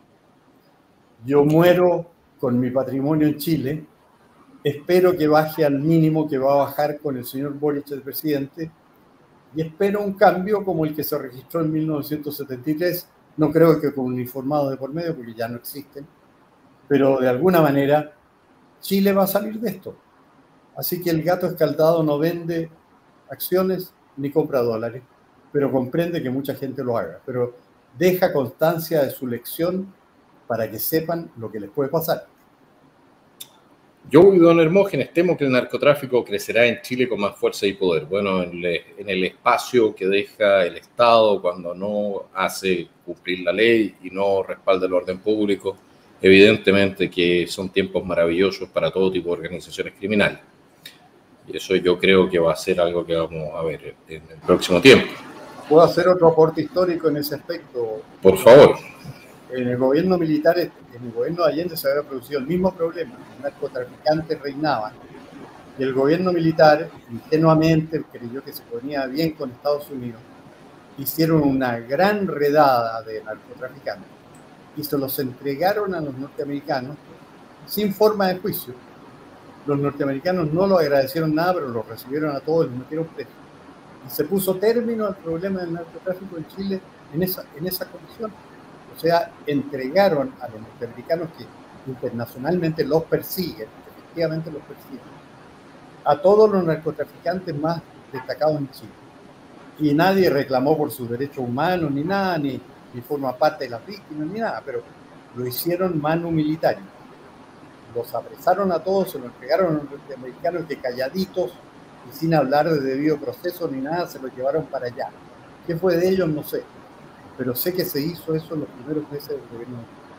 S2: Yo muero con mi patrimonio en Chile. Espero que baje al mínimo que va a bajar con el señor Boric, el presidente, y espero un cambio como el que se registró en 1973. No creo que con uniformados de por medio, porque ya no existen, pero de alguna manera Chile va a salir de esto. Así que el gato escaldado no vende acciones ni compra dólares, pero comprende que mucha gente lo haga, pero deja constancia de su lección para que sepan lo que les puede pasar.
S1: Yo y don Hermógenes temo que el narcotráfico crecerá en Chile con más fuerza y poder. Bueno, en el espacio que deja el Estado cuando no hace cumplir la ley y no respalda el orden público, evidentemente que son tiempos maravillosos para todo tipo de organizaciones criminales. Y eso yo creo que va a ser algo que vamos a ver en el próximo tiempo.
S2: ¿Puedo hacer otro aporte histórico en ese aspecto?
S1: Por favor.
S2: En el gobierno militar, en el gobierno de Allende se había producido el mismo problema. Los narcotraficantes reinaban y el gobierno militar, ingenuamente, creyó que se ponía bien con Estados Unidos. Hicieron una gran redada de narcotraficantes y se los entregaron a los norteamericanos sin forma de juicio. Los norteamericanos no lo agradecieron nada, pero los recibieron a todos y los metieron presos. Y se puso término al problema del narcotráfico en Chile en esa condición. O sea, entregaron a los norteamericanos que internacionalmente los persiguen, efectivamente los persiguen, a todos los narcotraficantes más destacados en Chile. Y nadie reclamó por sus derechos humanos, ni nada, ni forma parte de las víctimas, ni nada, pero lo hicieron manu militari. Los apresaron a todos, se los entregaron a los norteamericanos que calladitos y sin hablar de debido proceso ni nada, se los llevaron para allá. ¿Qué fue de ellos? No sé. Pero sé que se hizo eso en los primeros meses del gobierno.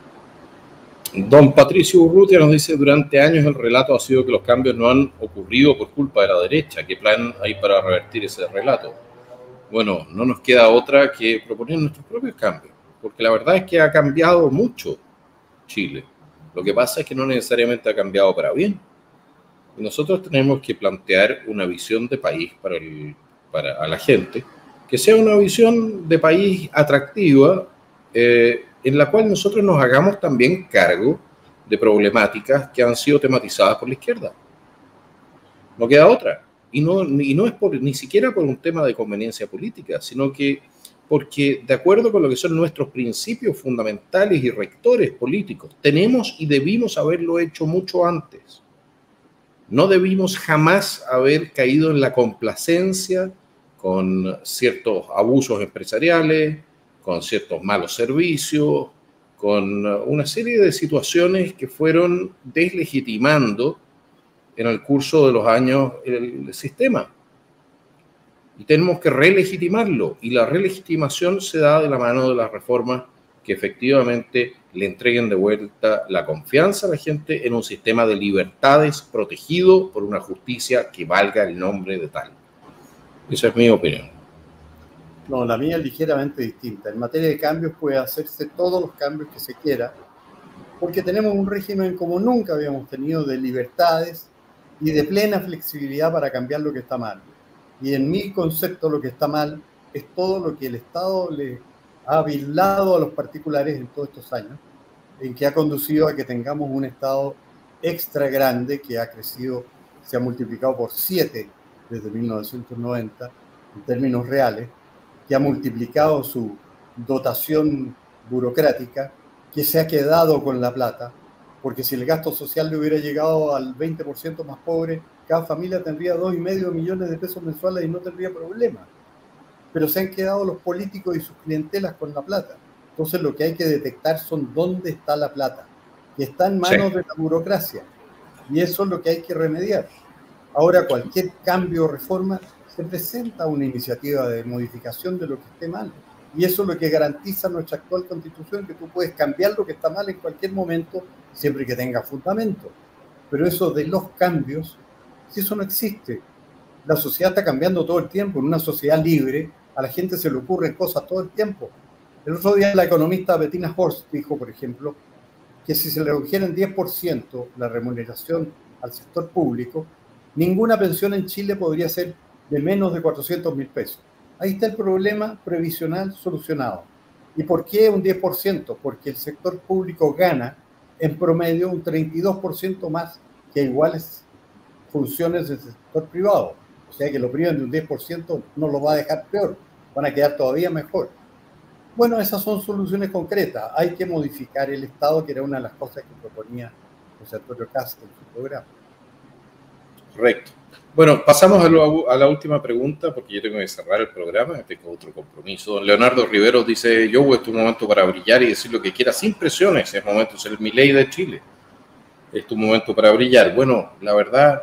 S1: Don Patricio Urrutia nos dice, durante años el relato ha sido que los cambios no han ocurrido por culpa de la derecha. ¿Qué plan hay para revertir ese relato? Bueno, no nos queda otra que proponer nuestros propios cambios, porque la verdad es que ha cambiado mucho Chile. Lo que pasa es que no necesariamente ha cambiado para bien. Y nosotros tenemos que plantear una visión de país para la gente, que sea una visión de país atractiva, en la cual nosotros nos hagamos también cargo de problemáticas que han sido tematizadas por la izquierda. No queda otra. Y no es ni siquiera por un tema de conveniencia política, sino que porque de acuerdo con lo que son nuestros principios fundamentales y rectores políticos, tenemos y debimos haberlo hecho mucho antes. No debimos jamás haber caído en la complacencia con ciertos abusos empresariales, con ciertos malos servicios, con una serie de situaciones que fueron deslegitimando en el curso de los años el sistema. Y tenemos que relegitimarlo, y la relegitimación se da de la mano de las reformas que efectivamente le entreguen de vuelta la confianza a la gente en un sistema de libertades protegido por una justicia que valga el nombre de tal. Esa es mi opinión.
S2: No, la mía es ligeramente distinta. En materia de cambios puede hacerse todos los cambios que se quiera, porque tenemos un régimen como nunca habíamos tenido de libertades y de plena flexibilidad para cambiar lo que está mal. Y en mi concepto lo que está mal es todo lo que el Estado le ha vilado a los particulares en todos estos años, en que ha conducido a que tengamos un Estado extra grande que ha crecido, se ha multiplicado por 7 desde 1990 en términos reales, que ha multiplicado su dotación burocrática, que se ha quedado con la plata, porque si el gasto social le hubiera llegado al 20% más pobre, cada familia tendría 2,5 millones de pesos mensuales y no tendría problema. Pero se han quedado los políticos y sus clientelas con la plata. Entonces lo que hay que detectar son dónde está la plata, que está en manos de la burocracia. Y eso es lo que hay que remediar. Ahora cualquier cambio o reforma se presenta una iniciativa de modificación de lo que esté mal. Y eso es lo que garantiza nuestra actual Constitución, que tú puedes cambiar lo que está mal en cualquier momento, siempre que tenga fundamento. Pero eso de los cambios, si eso no existe. La sociedad está cambiando todo el tiempo. En una sociedad libre, a la gente se le ocurren cosas todo el tiempo. El otro día la economista Bettina Horst dijo, por ejemplo, que si se le redujera en 10% la remuneración al sector público, ninguna pensión en Chile podría ser de menos de 400.000 pesos. Ahí está el problema previsional solucionado. ¿Y por qué un 10%? Porque el sector público gana en promedio un 32% más que iguales funciones del sector privado. O sea que lo privan de un 10% no lo va a dejar peor, van a quedar todavía mejor. Bueno, esas son soluciones concretas. Hay que modificar el Estado, que era una de las cosas que proponía José Antonio Cast en su programa.
S1: Correcto. Bueno, pasamos a la última pregunta, porque yo tengo que cerrar el programa, tengo otro compromiso. Don Leonardo Riveros dice, yo este es un momento para brillar y decir lo que quiera sin presiones, es momento de ser el Milei de Chile. es tu momento para brillar. Bueno, la verdad,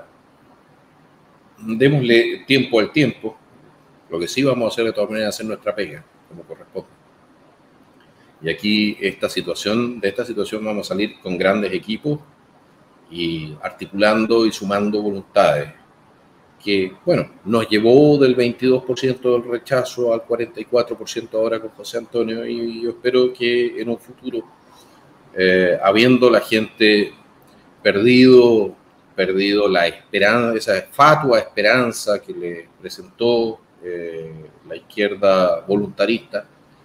S1: démosle tiempo al tiempo. Lo que sí vamos a hacer de todas maneras es hacer nuestra pega, como corresponde. Y aquí de esta situación vamos a salir con grandes equipos y articulando y sumando voluntades, que, bueno, nos llevó del 22% del rechazo al 44% ahora con José Antonio, y yo espero que en un futuro, habiendo la gente perdido la esperanza, esa fatua esperanza que le presentó la izquierda voluntarista,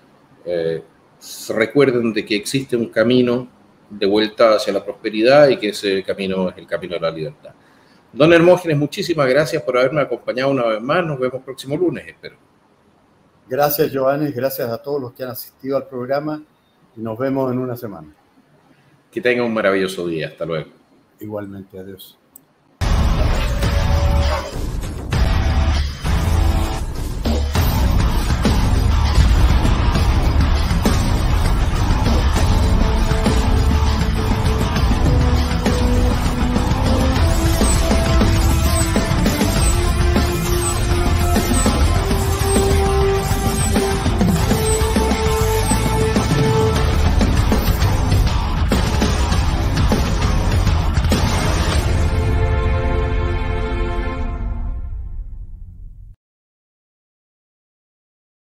S1: recuerden de que existe un camino de vuelta hacia la prosperidad y que ese camino es el camino de la libertad. Don Hermógenes, muchísimas gracias por haberme acompañado una vez más. Nos vemos próximo lunes, espero.
S2: Gracias, Johannes. Gracias a todos los que han asistido al programa y nos vemos en una semana.
S1: Que tengan un maravilloso día. Hasta luego.
S2: Igualmente, adiós.